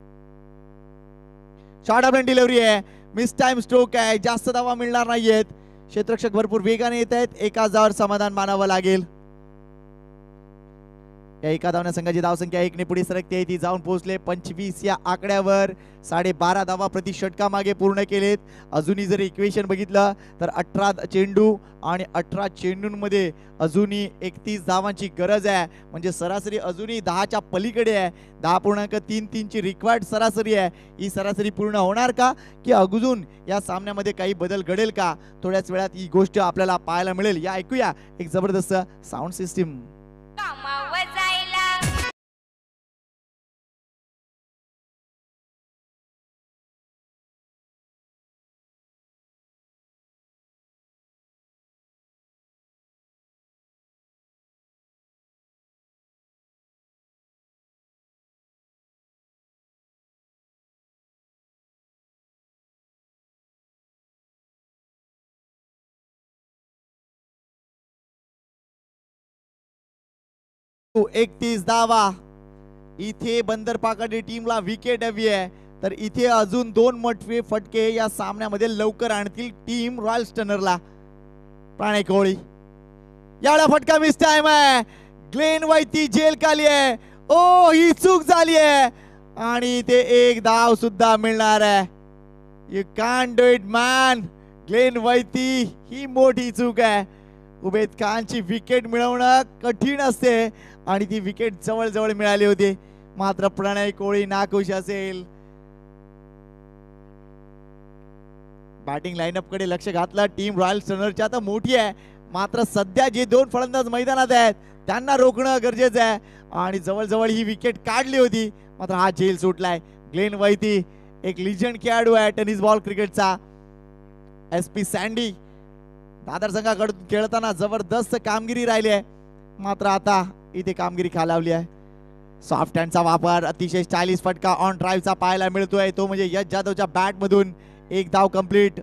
शॉर्ट ऑफ डिलिव्हरी आहे, मिस टाइम स्ट्रोक आहे, जास्त धावा मिळणार नाहीयेत. क्षेत्ररक्षक भरपूर वेगाने येत आहेत. एका धावावर समाधान मानावं लागेल. या एका धावण्या संघाची धावसंख्या एकने पुढे सरकते, ती जाऊन पोहोचले पंचवीस या आकड्यावर. साडे बारा धावा प्रति षटका मागे पूर्ण केलेत. अजूनही जर इक्वेशन बघितलं तर अठरा चेंडू आणि अठरा चेंडूंमध्ये अजूनही एकतीस धावांची गरज आहे, म्हणजे सरासरी अजूनही दहाच्या पलीकडे आहे. दहा पूर्णांक तीन तीनची रिक्वायर्ड सरासरी आहे. ही सरासरी पूर्ण होणार का, की अजून या सामन्यामध्ये काही बदल घडेल का? थोड्याच वेळात ही गोष्ट आपल्याला पाहायला मिळेल. या ऐकूया एक जबरदस्त साऊंड सिस्टीम. एकतीस धावा. इथे बंदर पाकडे टीमला विकेट हवी आहे, तर इथे अजून दोन मोठे फटके या सामन्यामध्ये लवकर आणतील टीम रॉयल स्टनरला. प्राणे कोळी याला फटका मिस टाइम आहे. ग्लेन वैती जेल खाली आहे. ओ ही चूक झाली आहे आणि ते एक धाव सुद्धा मिळणार आहे. You can't do it man. Glen वैती ही मोठी चूक आहे. उबेद खानची विकेट मिळवणं कठीण असते आणि ती विकेट जवळजवळ मिळाली होती, मात्र प्रणय कोळी नाखुश असेल. बॅटिंग लाईनअप कडे लक्ष घातलं टीम रॉयल स्टनरच्या. तर मोठी आहे, मात्र सध्या जे दोन फलंदाज मैदानात आहेत त्यांना रोखणं गरजेचं आहे आणि जवळजवळ ही विकेट काढली होती, मात्र हा झेल सुटलाय. ग्लेन वैती एक लिजंड खेळाडू आहे टेनिस बॉल क्रिकेटचा. एस पी सँडी दादर संघाकडून खेळताना जबरदस्त कामगिरी राहिली आहे, मात्र आता इथे कामगिरी खालावली आहे. सॉफ्ट हँडचा वापर, अतिशय चाळीस फटका ऑन ड्राईव्हचा पाहायला मिळतोय, तो म्हणजे यश जाधवच्या बॅट मधून. एक धाव कंप्लीट.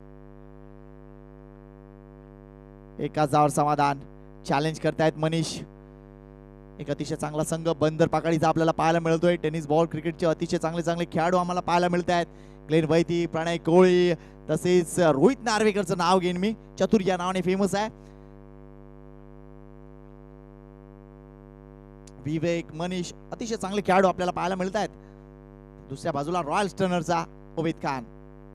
एका धावावर समाधान. चॅलेंज करतायत मनीष. एक अतिशय चांगला संघ बंदर पाकाळीचा आपल्याला पाहायला मिळतोय. टेनिस बॉल क्रिकेटचे अतिशय चांगले चांगले खेळाडू आम्हाला पाहायला मिळत आहेत. ग्लेन वैती, प्रणय कोळी, तसेच रोहित नार्वेकरचं नाव घेईन मी, चतुर या नावाने फेमस आहे. विवेक, मनीष अतिशय चांगले खेळाडू आपल्याला पाहायला मिळत आहेत. दुसऱ्या बाजूला रॉयल स्टनरचा उबेद खान.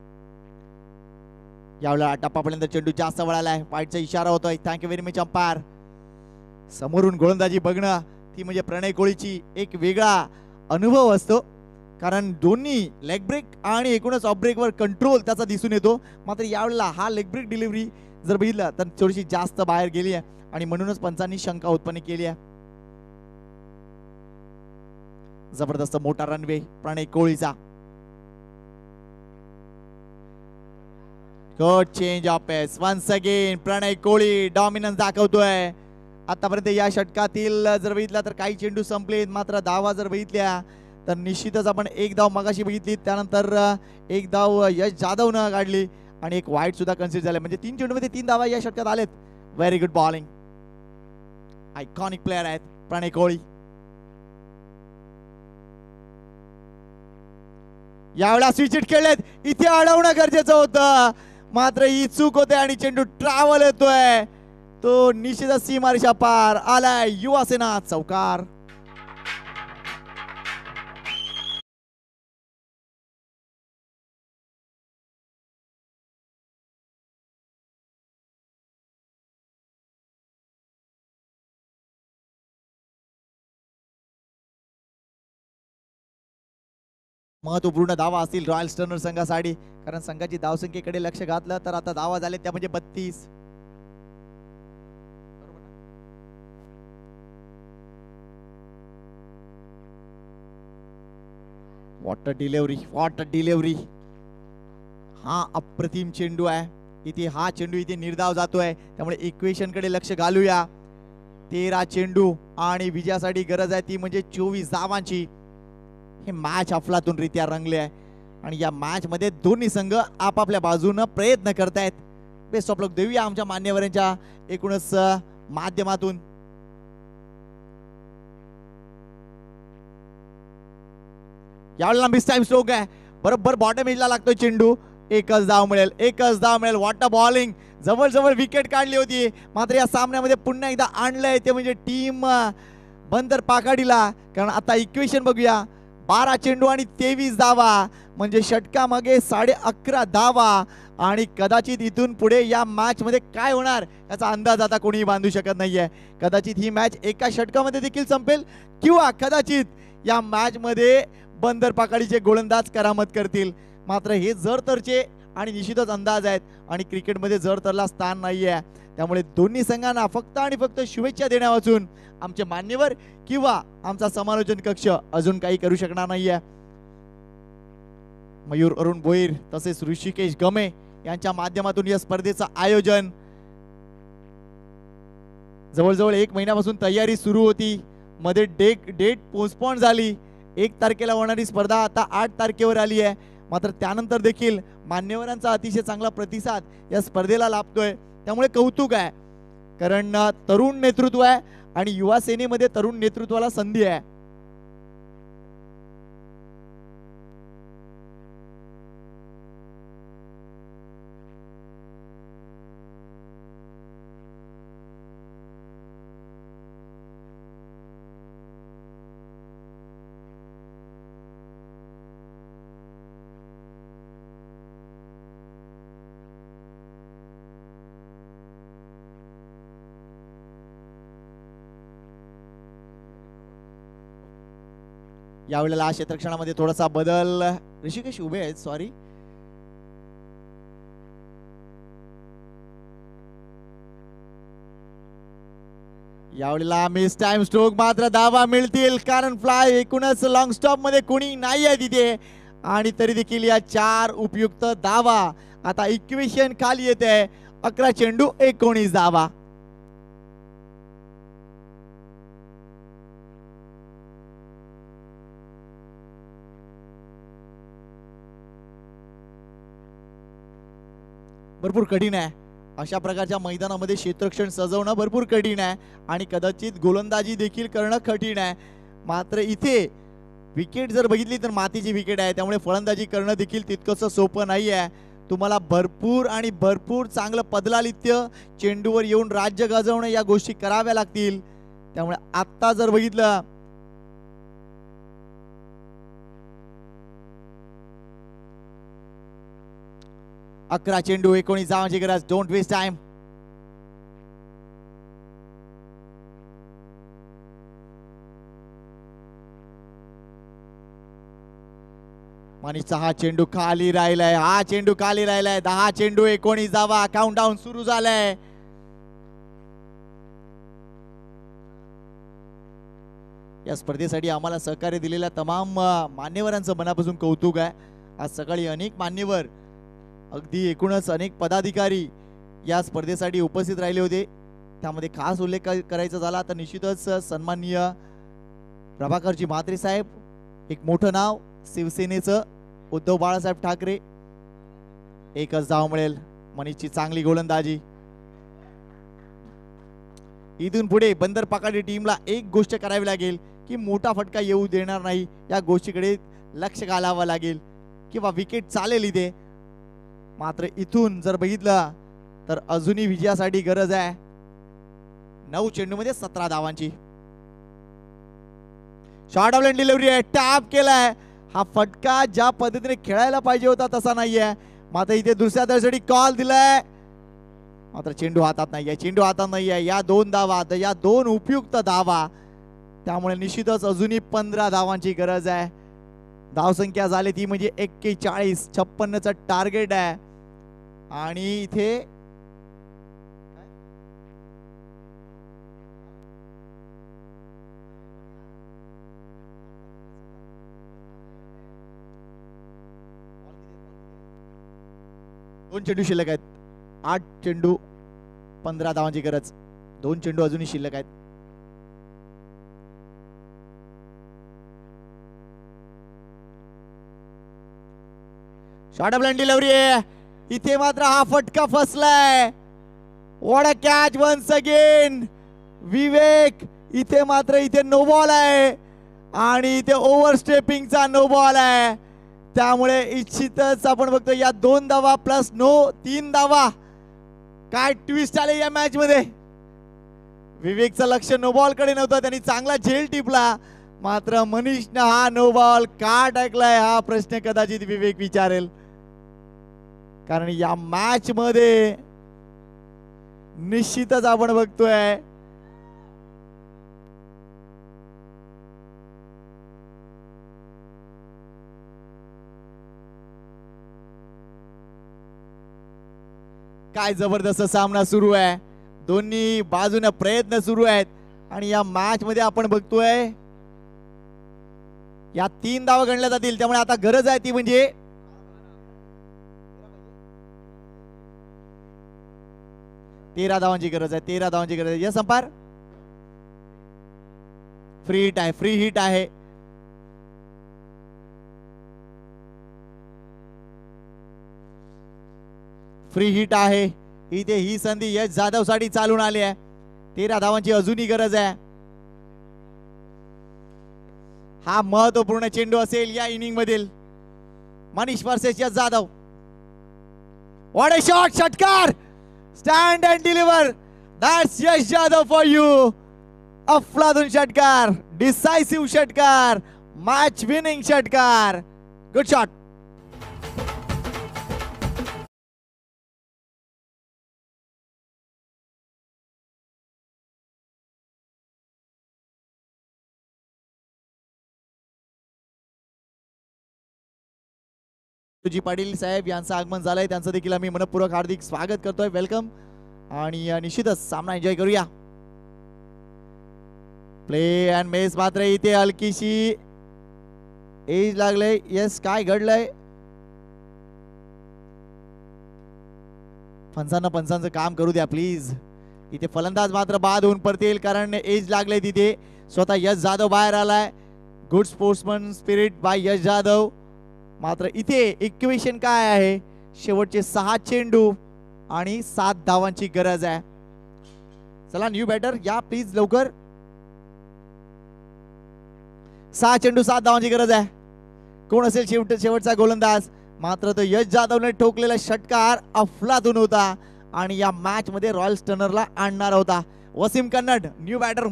यावेळेला टप्पापर्यंत चेंडू जास्त वळालाय, वाईटचा इशारा होतोय. Thank you very much umpire. समोरून गोलंदाजी बघणं ती म्हणजे प्रणय कोळीची एक वेगळा अनुभव असतो, कारण दोन्ही लेग ब्रेक आणि एकूणच ऑफ ब्रेकवर कंट्रोल त्याचा दिसून येतो. मात्र यावेळेला हा लेग ब्रेक डिलिव्हरी जर बघितलं तर थोडीशी जास्त बाहेर गेली आहे आणि म्हणूनच पंचांनी शंका उत्पन्न केली आहे. जबरदस्त मोठा रनवे प्रणय कोळीचा. Good change of pace once again. Pranay Koli dominance दाखवतोय. आतापर्यंत या षटकातील जर बघितला तर काही चेंडू संपलेत, मात्र धावा जर बघितल्या तर निश्चितच आपण एक धाव मगाशी बघितली, त्यानंतर एक धाव यश जाधवनं काढली आणि एक वाईट सुद्धा कन्सिडर झाले, म्हणजे तीन चेंडूमध्ये तीन धावा या षटकात आलेत. Very good bowling. Iconic player आहेत प्रणय कोळी. यावेळेला स्विच हिट खेळलेत, इथे अडवणं गरजेचं होतं, मात्र ही चूक होते आणि चेंडू ट्रॅव्हल येतोय. तो निश्चितच सीमारेषा पार आलाय. युवा सेना चौकार. महत्वपूर्ण धावा असतील रॉयल स्टनर संघासाठी, कारण संघाची धावसंख्येकडे लक्ष घातलं तर आता धावा झाले त्या म्हणजे बत्तीस. What a delivery, what a delivery. हा अप्रतिम चेंडू आहे. इथे हा चेंडू इथे निर्धाव जातोय, त्यामुळे इक्वेशन कडे लक्ष घालूया. तेरा चेंडू आणि विजयासाठी गरज आहे ती म्हणजे चोवीस धावांची. हे मॅच अफलातून रित्या रंगले आहे आणि या मॅच मध्ये दोन्ही संघ आपापल्या बाजूने प्रयत्न करतायत. बेस्ट ऑफ लक देऊया आमच्या मान्यवरांच्या एकूणच माध्यमातून. यावेळेला मिस टाइम स्ट्रोक आहे, बरोबर बॉटम एजला लागतोय चेंडू. एकच धाव मिळेल, एकच धाव मिळेल. वॉट अ बॉलिंग, जवळ जवळ विकेट काढली होती, मात्र या सामन्यामध्ये पुन्हा एकदा आणलंय ते म्हणजे टीम बंदर पाकाडीला. कारण आता इक्वेशन बघूया, बारा चेंडू आणि तेवीस धावा म्हणजे षटकामागे साडे अकरा धावा. आणि कदाचित इथून पुढे या मॅच मध्ये काय होणार याचा अंदाज आता कोणीही बांधू शकत नाहीये. कदाचित ही मॅच एका षटकामध्ये देखील संपेल किंवा कदाचित या मॅच मध्ये बंदर पाकाडीचे गोलंदाज करामत करतील. मात्र हे जर तरचे आणि निश्चितच अंदाज आहेत आणि क्रिकेटमध्ये जर तरला स्थान नाहीये. त्यामुळे दोन्ही संघांना फक्त आणि फक्त शुभेच्छा देण्या वाचून आमचे मान्यवर किंवा आमचा समालोचन कक्ष अजून काही करू शकणार नाहीये. मयूर अरुण भोईर तसेच ऋषिकेश गमे यांच्या माध्यमातून या स्पर्धेचं आयोजन. जवळजवळ एक महिन्यापासून तयारी सुरू होती, मध्ये डेट डेट पोस्टपोन झाली. एक तारखेला होणारी स्पर्धा आता आठ तारखेवर आली आहे. मात्र त्यानंतर देखील मान्यवरांचा अतिशय चांगला प्रतिसाद या स्पर्धेला लाभतोय, त्यामुळे कौतुक आहे. कारण तरुण नेतृत्व आहे आणि युवा सेनेमध्ये तरुण नेतृत्वाला संधी आहे. यावेळेला क्षेत्रक्षणामध्ये थोडासा बदल. ऋषिकेश उभे आहेत, सॉरी. यावेळेला मिस टाइम स्ट्रोक, मात्र धावा मिळतील कारण फ्लाय एकूणच लॉंग स्टॉप मध्ये कोणी नाही आहे तिथे. आणि तरी देखील या चार उपयुक्त धावा. आता इक्वेशन खाली येते, अकरा चेंडू एकोणीस धावा. भरपूर कठीण आहे अशा प्रकारच्या मैदानामध्ये क्षेत्ररक्षण सजवणं, भरपूर कठीण आहे आणि कदाचित गोलंदाजी देखील करणं कठीण आहे. मात्र इथे विकेट जर बघितली तर मातीची विकेट आहे, त्यामुळे फलंदाजी करणं देखील तितकंसं सोपं नाही आहे. तुम्हाला भरपूर आणि भरपूर चांगलं पदलालित्य, चेंडूवर येऊन राज्य गाजवणं या गोष्टी कराव्या लागतील. त्यामुळे आता जर बघितलं अकरा चेंडू एकोणीस धावांची गरज. Don't waste time. मनीषचा हा चेंडू खाली राहिलाय, हा चेंडू खाली राहिलाय. दहा चेंडू एकोणीस धावा. काउंटडाऊन सुरू झालाय. या स्पर्धेसाठी आम्हाला सहकार्य दिलेल्या तमाम मान्यवरांचं मनापासून कौतुक आहे. आज सकाळी अनेक मान्यवर, अगदी एकूणच अनेक पदाधिकारी या स्पर्धेसाठी उपस्थित राहिले होते. त्यामध्ये खास उल्लेख करायचा झाला तर निश्चितच सन्माननीय प्रभाकरजी म्हात्रे साहेब, एक मोठं नाव शिवसेनेचं, उद्धव बाळासाहेब ठाकरे. एकच धाव मिळेल. मनीषची चांगली गोलंदाजी. इथून पुढे बंदर पाकाडी टीमला एक गोष्ट करावी लागेल की मोठा फटका येऊ देणार नाही या गोष्टीकडे लक्ष घालावं लागेल किंवा विकेट चालेल इथे. मात्र इथून जर बघितलं तर अजूनही विजयासाठी गरज आहे. नऊ चेंडू मध्ये सतरा धावांची. शॉर्ट ऑफ लाईन डिलिव्हरी आहे, टॅप केलाय. हा फटका ज्या पद्धतीने खेळायला पाहिजे होता तसा नाहीये. मात्र इथे दुसऱ्या धावेसाठी कॉल दिलाय, मात्र चेंडू हातात नाहीये. चेंडू हातात नाहीये. या दोन धावा, या दोन उपयुक्त धावा, त्यामुळे निश्चितच अजूनही पंधरा धावांची गरज आहे. धावसंख्या झाली ती म्हणजे एक्केचाळीस. छप्पन्नचं टार्गेट आहे आणि इथे दोन चेंडू शिल्लक आहेत. आठ चेंडू पंधरा धावांची गरज. दोन चेंडू अजूनही शिल्लक आहेत. शॉर्ट ब्लँड डिलिव्हरी आहे. इथे मात्र हा फटका फसलाय. What a catch once again. Vivek इथे मात्र इथे नो बॉल आहे आणि इथे ओव्हर स्टेपिंगचा नो बॉल आहे. त्यामुळे इच्छितच आपण बघतो या दोन धावा प्लस नो तीन धावा. काय ट्विस्ट आले या मॅच मध्ये. विवेकचं लक्ष नो बॉल कडे नव्हतं. त्यांनी चांगला झेल टिपला. मात्र मनीषनं हा नो बॉल का टाकलाय हा प्रश्न कदाचित विवेक विचारेल. कारण या मॅच मध्ये निश्चितच आपण बघतोय काय जबरदस्त सामना सुरू आहे. दोन्ही बाजूने प्रयत्न सुरू आहेत आणि या मॅच मध्ये आपण बघतोय या तीन धावा गणल्या जातील. त्यामुळे आता गरज आहे ती म्हणजे तेरा धावांची गरज आहे. तेरा धावांची गरज आहे. Yes umpire. फ्री हिट आहे. फ्री हिट आहे. फ्री हिट आहे. इथे ही संधी यश जाधव साठी चालून आली आहे. तेरा धावांची अजूनही गरज आहे. हा महत्वपूर्ण चेंडू असेल या इनिंग मधील. Manish versus Yash Jadhav. What a shot. षटकार. Stand and deliver. That's Yash Jadhav for you. अफलातून षटकार. डिसायसिव्ह षटकार. मॅच विनिंग षटकार. Good shot. जी पाटील साहेब यांचं आगमन झालंय. त्यांचं देखील आम्ही मनपूर्वक हार्दिक स्वागत करतोय. वेलकम. आणि निश्चितच सामना एन्जॉय करूया. प्ले अँड मेस मात्र इथे हलकीशी एज लागलंय. यस काय घडलंय. पंचांना पंचांचं काम करू द्या प्लीज. इथे फलंदाज मात्र बाद होऊन पडतील कारण एज लागलंय तिथे. स्वतः यश जाधव बाहेर आलाय. Good sportsman spirit by Yash Jadhav. मात्र इथे इक्वेशन काय आहे. शेवटचे सहा चेंडू आणि सात धावांची गरज आहे. चला न्यू बॅटर या प्लीज लवकर. सहा चेंडू सात धावांची गरज आहे. कोण असेल शेवट शेवटचा गोलंदाज. मात्र तो यश जाधवने ठोकलेला षटकार अफलातून होता आणि या मॅच मध्ये रॉयल स्टनरला आणणार होता. Wasim Kannad new batter.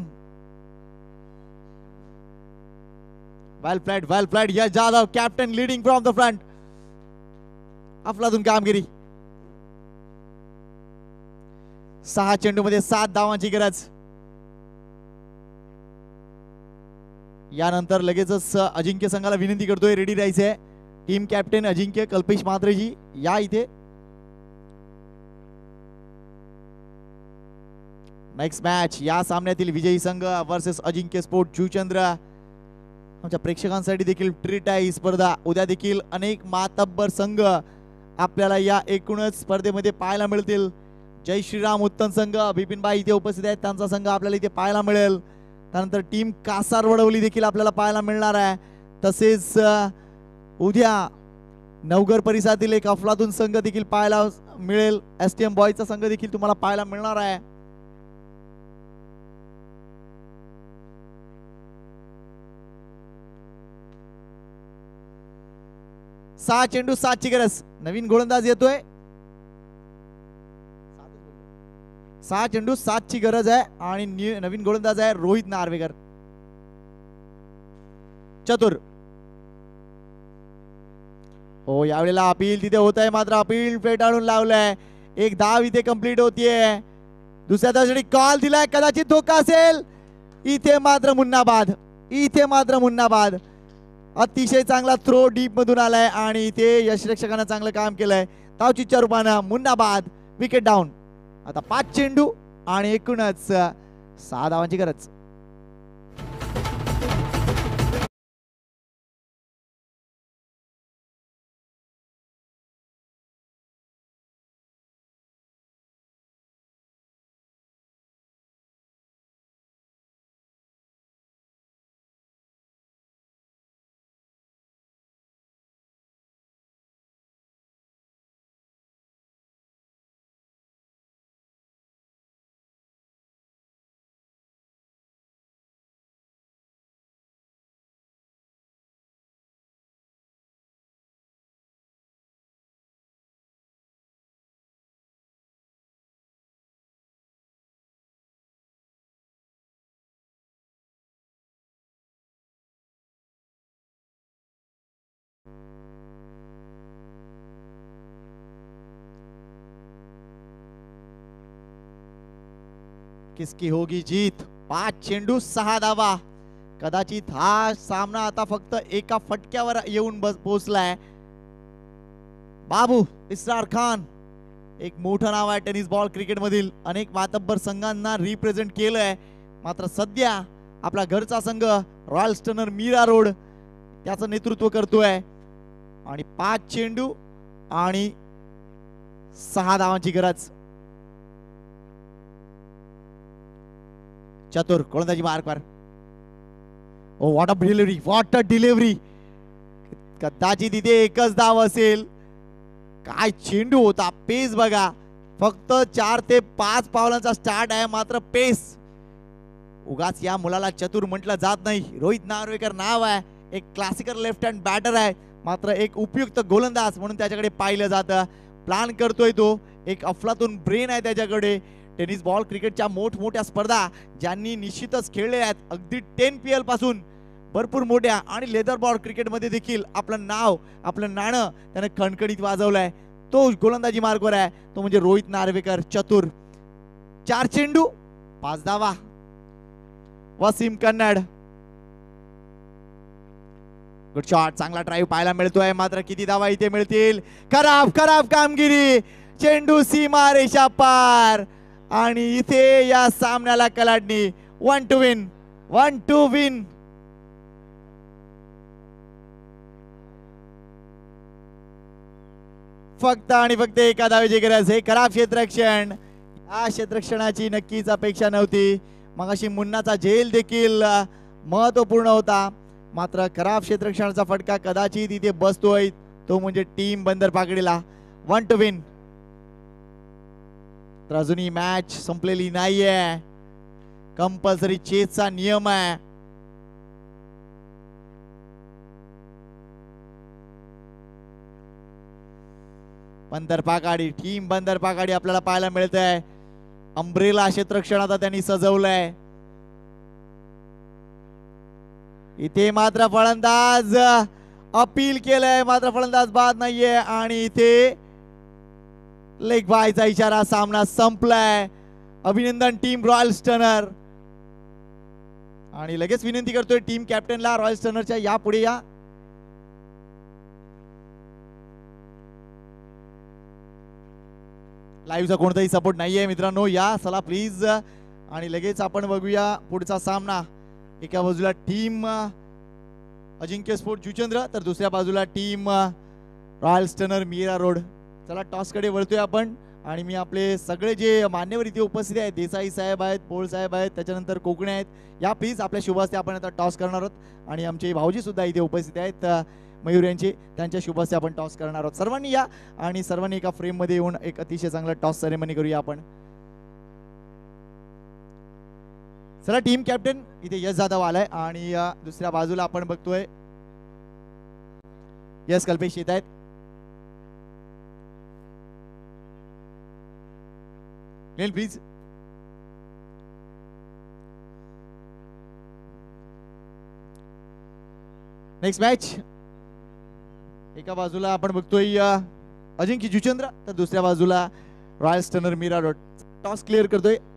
Well played. Well played. Yash Jadhav captain leading from the front. अफलातून कामगिरी. सहा चेंडू मध्ये सात धावांची गरज. यानंतर लगेचच अजिंक्य संघाला विनंती करतोय रेडी राहायचंय. टीम कॅप्टन अजिंक्य कल्पेश म्हात्रेजी या इथे. नेक्स्ट मॅच या सामन्यातील विजयी संघ वर्सेस अजिंक्य स्पोर्ट जुचंद्र. आमच्या प्रेक्षकांसाठी देखील ट्रीट आहे ही स्पर्धा. उद्या देखील अनेक मातब्बर संघ आपल्याला या एकूणच स्पर्धेमध्ये पाहायला मिळतील. जय श्रीराम उत्तम संघ बिपिनभाई इथे उपस्थित आहेत. त्यांचा संघ आपल्याला इथे पाहायला मिळेल. त्यानंतर टीम कासार वडवली देखील आपल्याला पाहायला मिळणार आहे. तसेच उद्या नवघर परिसरातील एक अफलातून संघ देखील पाहायला मिळेल. एस टी एम बॉयचा संघ देखील तुम्हाला पाहायला मिळणार आहे. सहा चेंडू सातची गरज. नवीन गोलंदाज येतोय. सहा चेंडू सातची गरज आहे आणि नवीन गोलंदाज आहे रोहित नार्वेकर. चतुर. हो यावेळेला अपील तिथे होत आहे. मात्र अपील फेटाळून लावलंय. एक धाव इथे कंप्लीट होतीये. दुसऱ्या धावसाठी कॉल दिलाय. कदाचित धोका असेल. इथे मात्र मुन्नाबाद. इथे मात्र मुन्नाबाद. अतिशय चांगला थ्रो डीप मधून आलाय आणि इथे यशरक्षकांना चांगलं काम केलंय. धावचीच्या रूपानं मुन्नाबाद. Wicket down. आता पाच चेंडू आणि एकूणच सहा धावांची गरज. किसकी होगी जीत? पाच चेंडू सहा धावा. कदाचित हा सामना आता फक्त एका फटक्यावर येऊन बस पोहोचलाय. बाबू इस्रार खान एक मोठं नाव आहे टेनिस बॉल क्रिकेट मधील. अनेक मातब्बर संघांना रिप्रेझेंट केलंय. मात्र सध्या आपला घरचा संघ रॉयल स्टनर मीरा रोड त्याचं नेतृत्व करतोय. आणि पाच चेंडू आणि सहा धावांची गरज. चतुर गोलंदाजी मार्कवर. Oh what a delivery, what a delivery. कदाचित तिथे एकच धाव असेल. काय चेंडू होता. पेस बघा, फक्त चार ते पाच पावलांचा स्टार्ट आहे मात्र पेस. उगाच या मुलाला चतुर म्हटलं जात नाही. रोहित नार्वेकर नाव आहे. एक क्लासिकल लेफ्ट हँड बॅटर आहे मात्र एक उपयुक्त गोलंदाज म्हणून त्याच्याकडे पाहिलं जातं. प्लॅन करतोय तो. एक अफलातून ब्रेन आहे त्याच्याकडे. टेनिस बॉल क्रिकेटच्या मोठमोठ्या स्पर्धा ज्यांनी निश्चितच खेळले आहेत, अगदी टेन पी एल पासून भरपूर मोठ्या आणि लेदर बॉल क्रिकेटमध्ये देखील आपलं नाव आपलं नाणं त्याने खणखणीत वाजवलंय. तो गोलंदाजी मार्गवर आहे, तो म्हणजे रोहित नार्वेकर. चतुर. चार चेंडू पाच धावा. वसीम कन्नड. Good shot. चांगला ड्राईव्ह पाहायला मिळतोय मात्र किती धावा इथे मिळतील? खराब खराब कामगिरी. चेंडू सीमा रेषा पार आणि इथे या सामन्याला कलाडणी. One to win, one to win. फक्त आणि फक्त एका धावेची गरज. हे खराब क्षेत्ररक्षण. या क्षेत्ररक्षणाची नक्कीच अपेक्षा नव्हती. मगाशी मुन्नाचा झेल देखील महत्वपूर्ण होता मात्र खराब क्षेत्ररक्षणाचा फटका कदाचित इथे बसतोय, तो म्हणजे टीम बंदर पाकडीला. One to win. तर अजूनही मॅच संपलेली नाहीये. कंपल्सरी चेसचा नियम आहे. बंदर पाकाडी, टीम बंदर पाकाडी आपल्याला पाहायला मिळतंय. अंब्रेला क्षेत्ररक्षण आता त्यांनी सजवलंय. इथे मात्र फलंदाज अपील केलंय मात्र फलंदाज बाद नाहीये आणि इथे लेग बायचा इशारा. सामना संपलाय. अभिनंदन टीम रॉयल स्टनर. आणि लगेच विनंती करतोय टीम कॅप्टनला रॉयल स्टनरच्या या पुढे या. लाईव्हचा कोणताही सपोर्ट नाहीये मित्रांनो, या चला प्लीज. आणि लगेच आपण बघूया पुढचा सामना. एका बाजूला टीम अजिंक्य स्पोर्ट जुचंद्र तर दुसऱ्या बाजूला team Royal Stunner Mira road. चला टॉस कडे वळतोय आपण. आणि मी आपले सगळे जे मान्यवर इथे उपस्थित आहेत, देसाई साहेब आहेत, पोळ साहेब आहेत, त्याच्यानंतर कोकणे आहेत, या प्लीज आपल्या शुभ हस्ते आपण आता टॉस करणार आहोत. आणि आमचे भाऊजी सुद्धा इथे उपस्थित आहेत मयूर यांचे, त्यांच्या शुभ हस्ते आपण टॉस करणार आहोत. सर्वांनी या आणि सर्वांनी एका फ्रेम मध्ये येऊन एक अतिशय चांगला टॉस सेरेमनी करूया आपण. चला टीम कॅप्टन इथे यश जाधव आलाय आणि दुसऱ्या बाजूला आपण बघतोय यश कल्पेश येत आहेत. प्लीज. Next match. एका बाजूला आपण बघतोय अजिंक्य जुचंद्र तर दुसऱ्या बाजूला Royal Stunner Mira road. Toss clear करतोय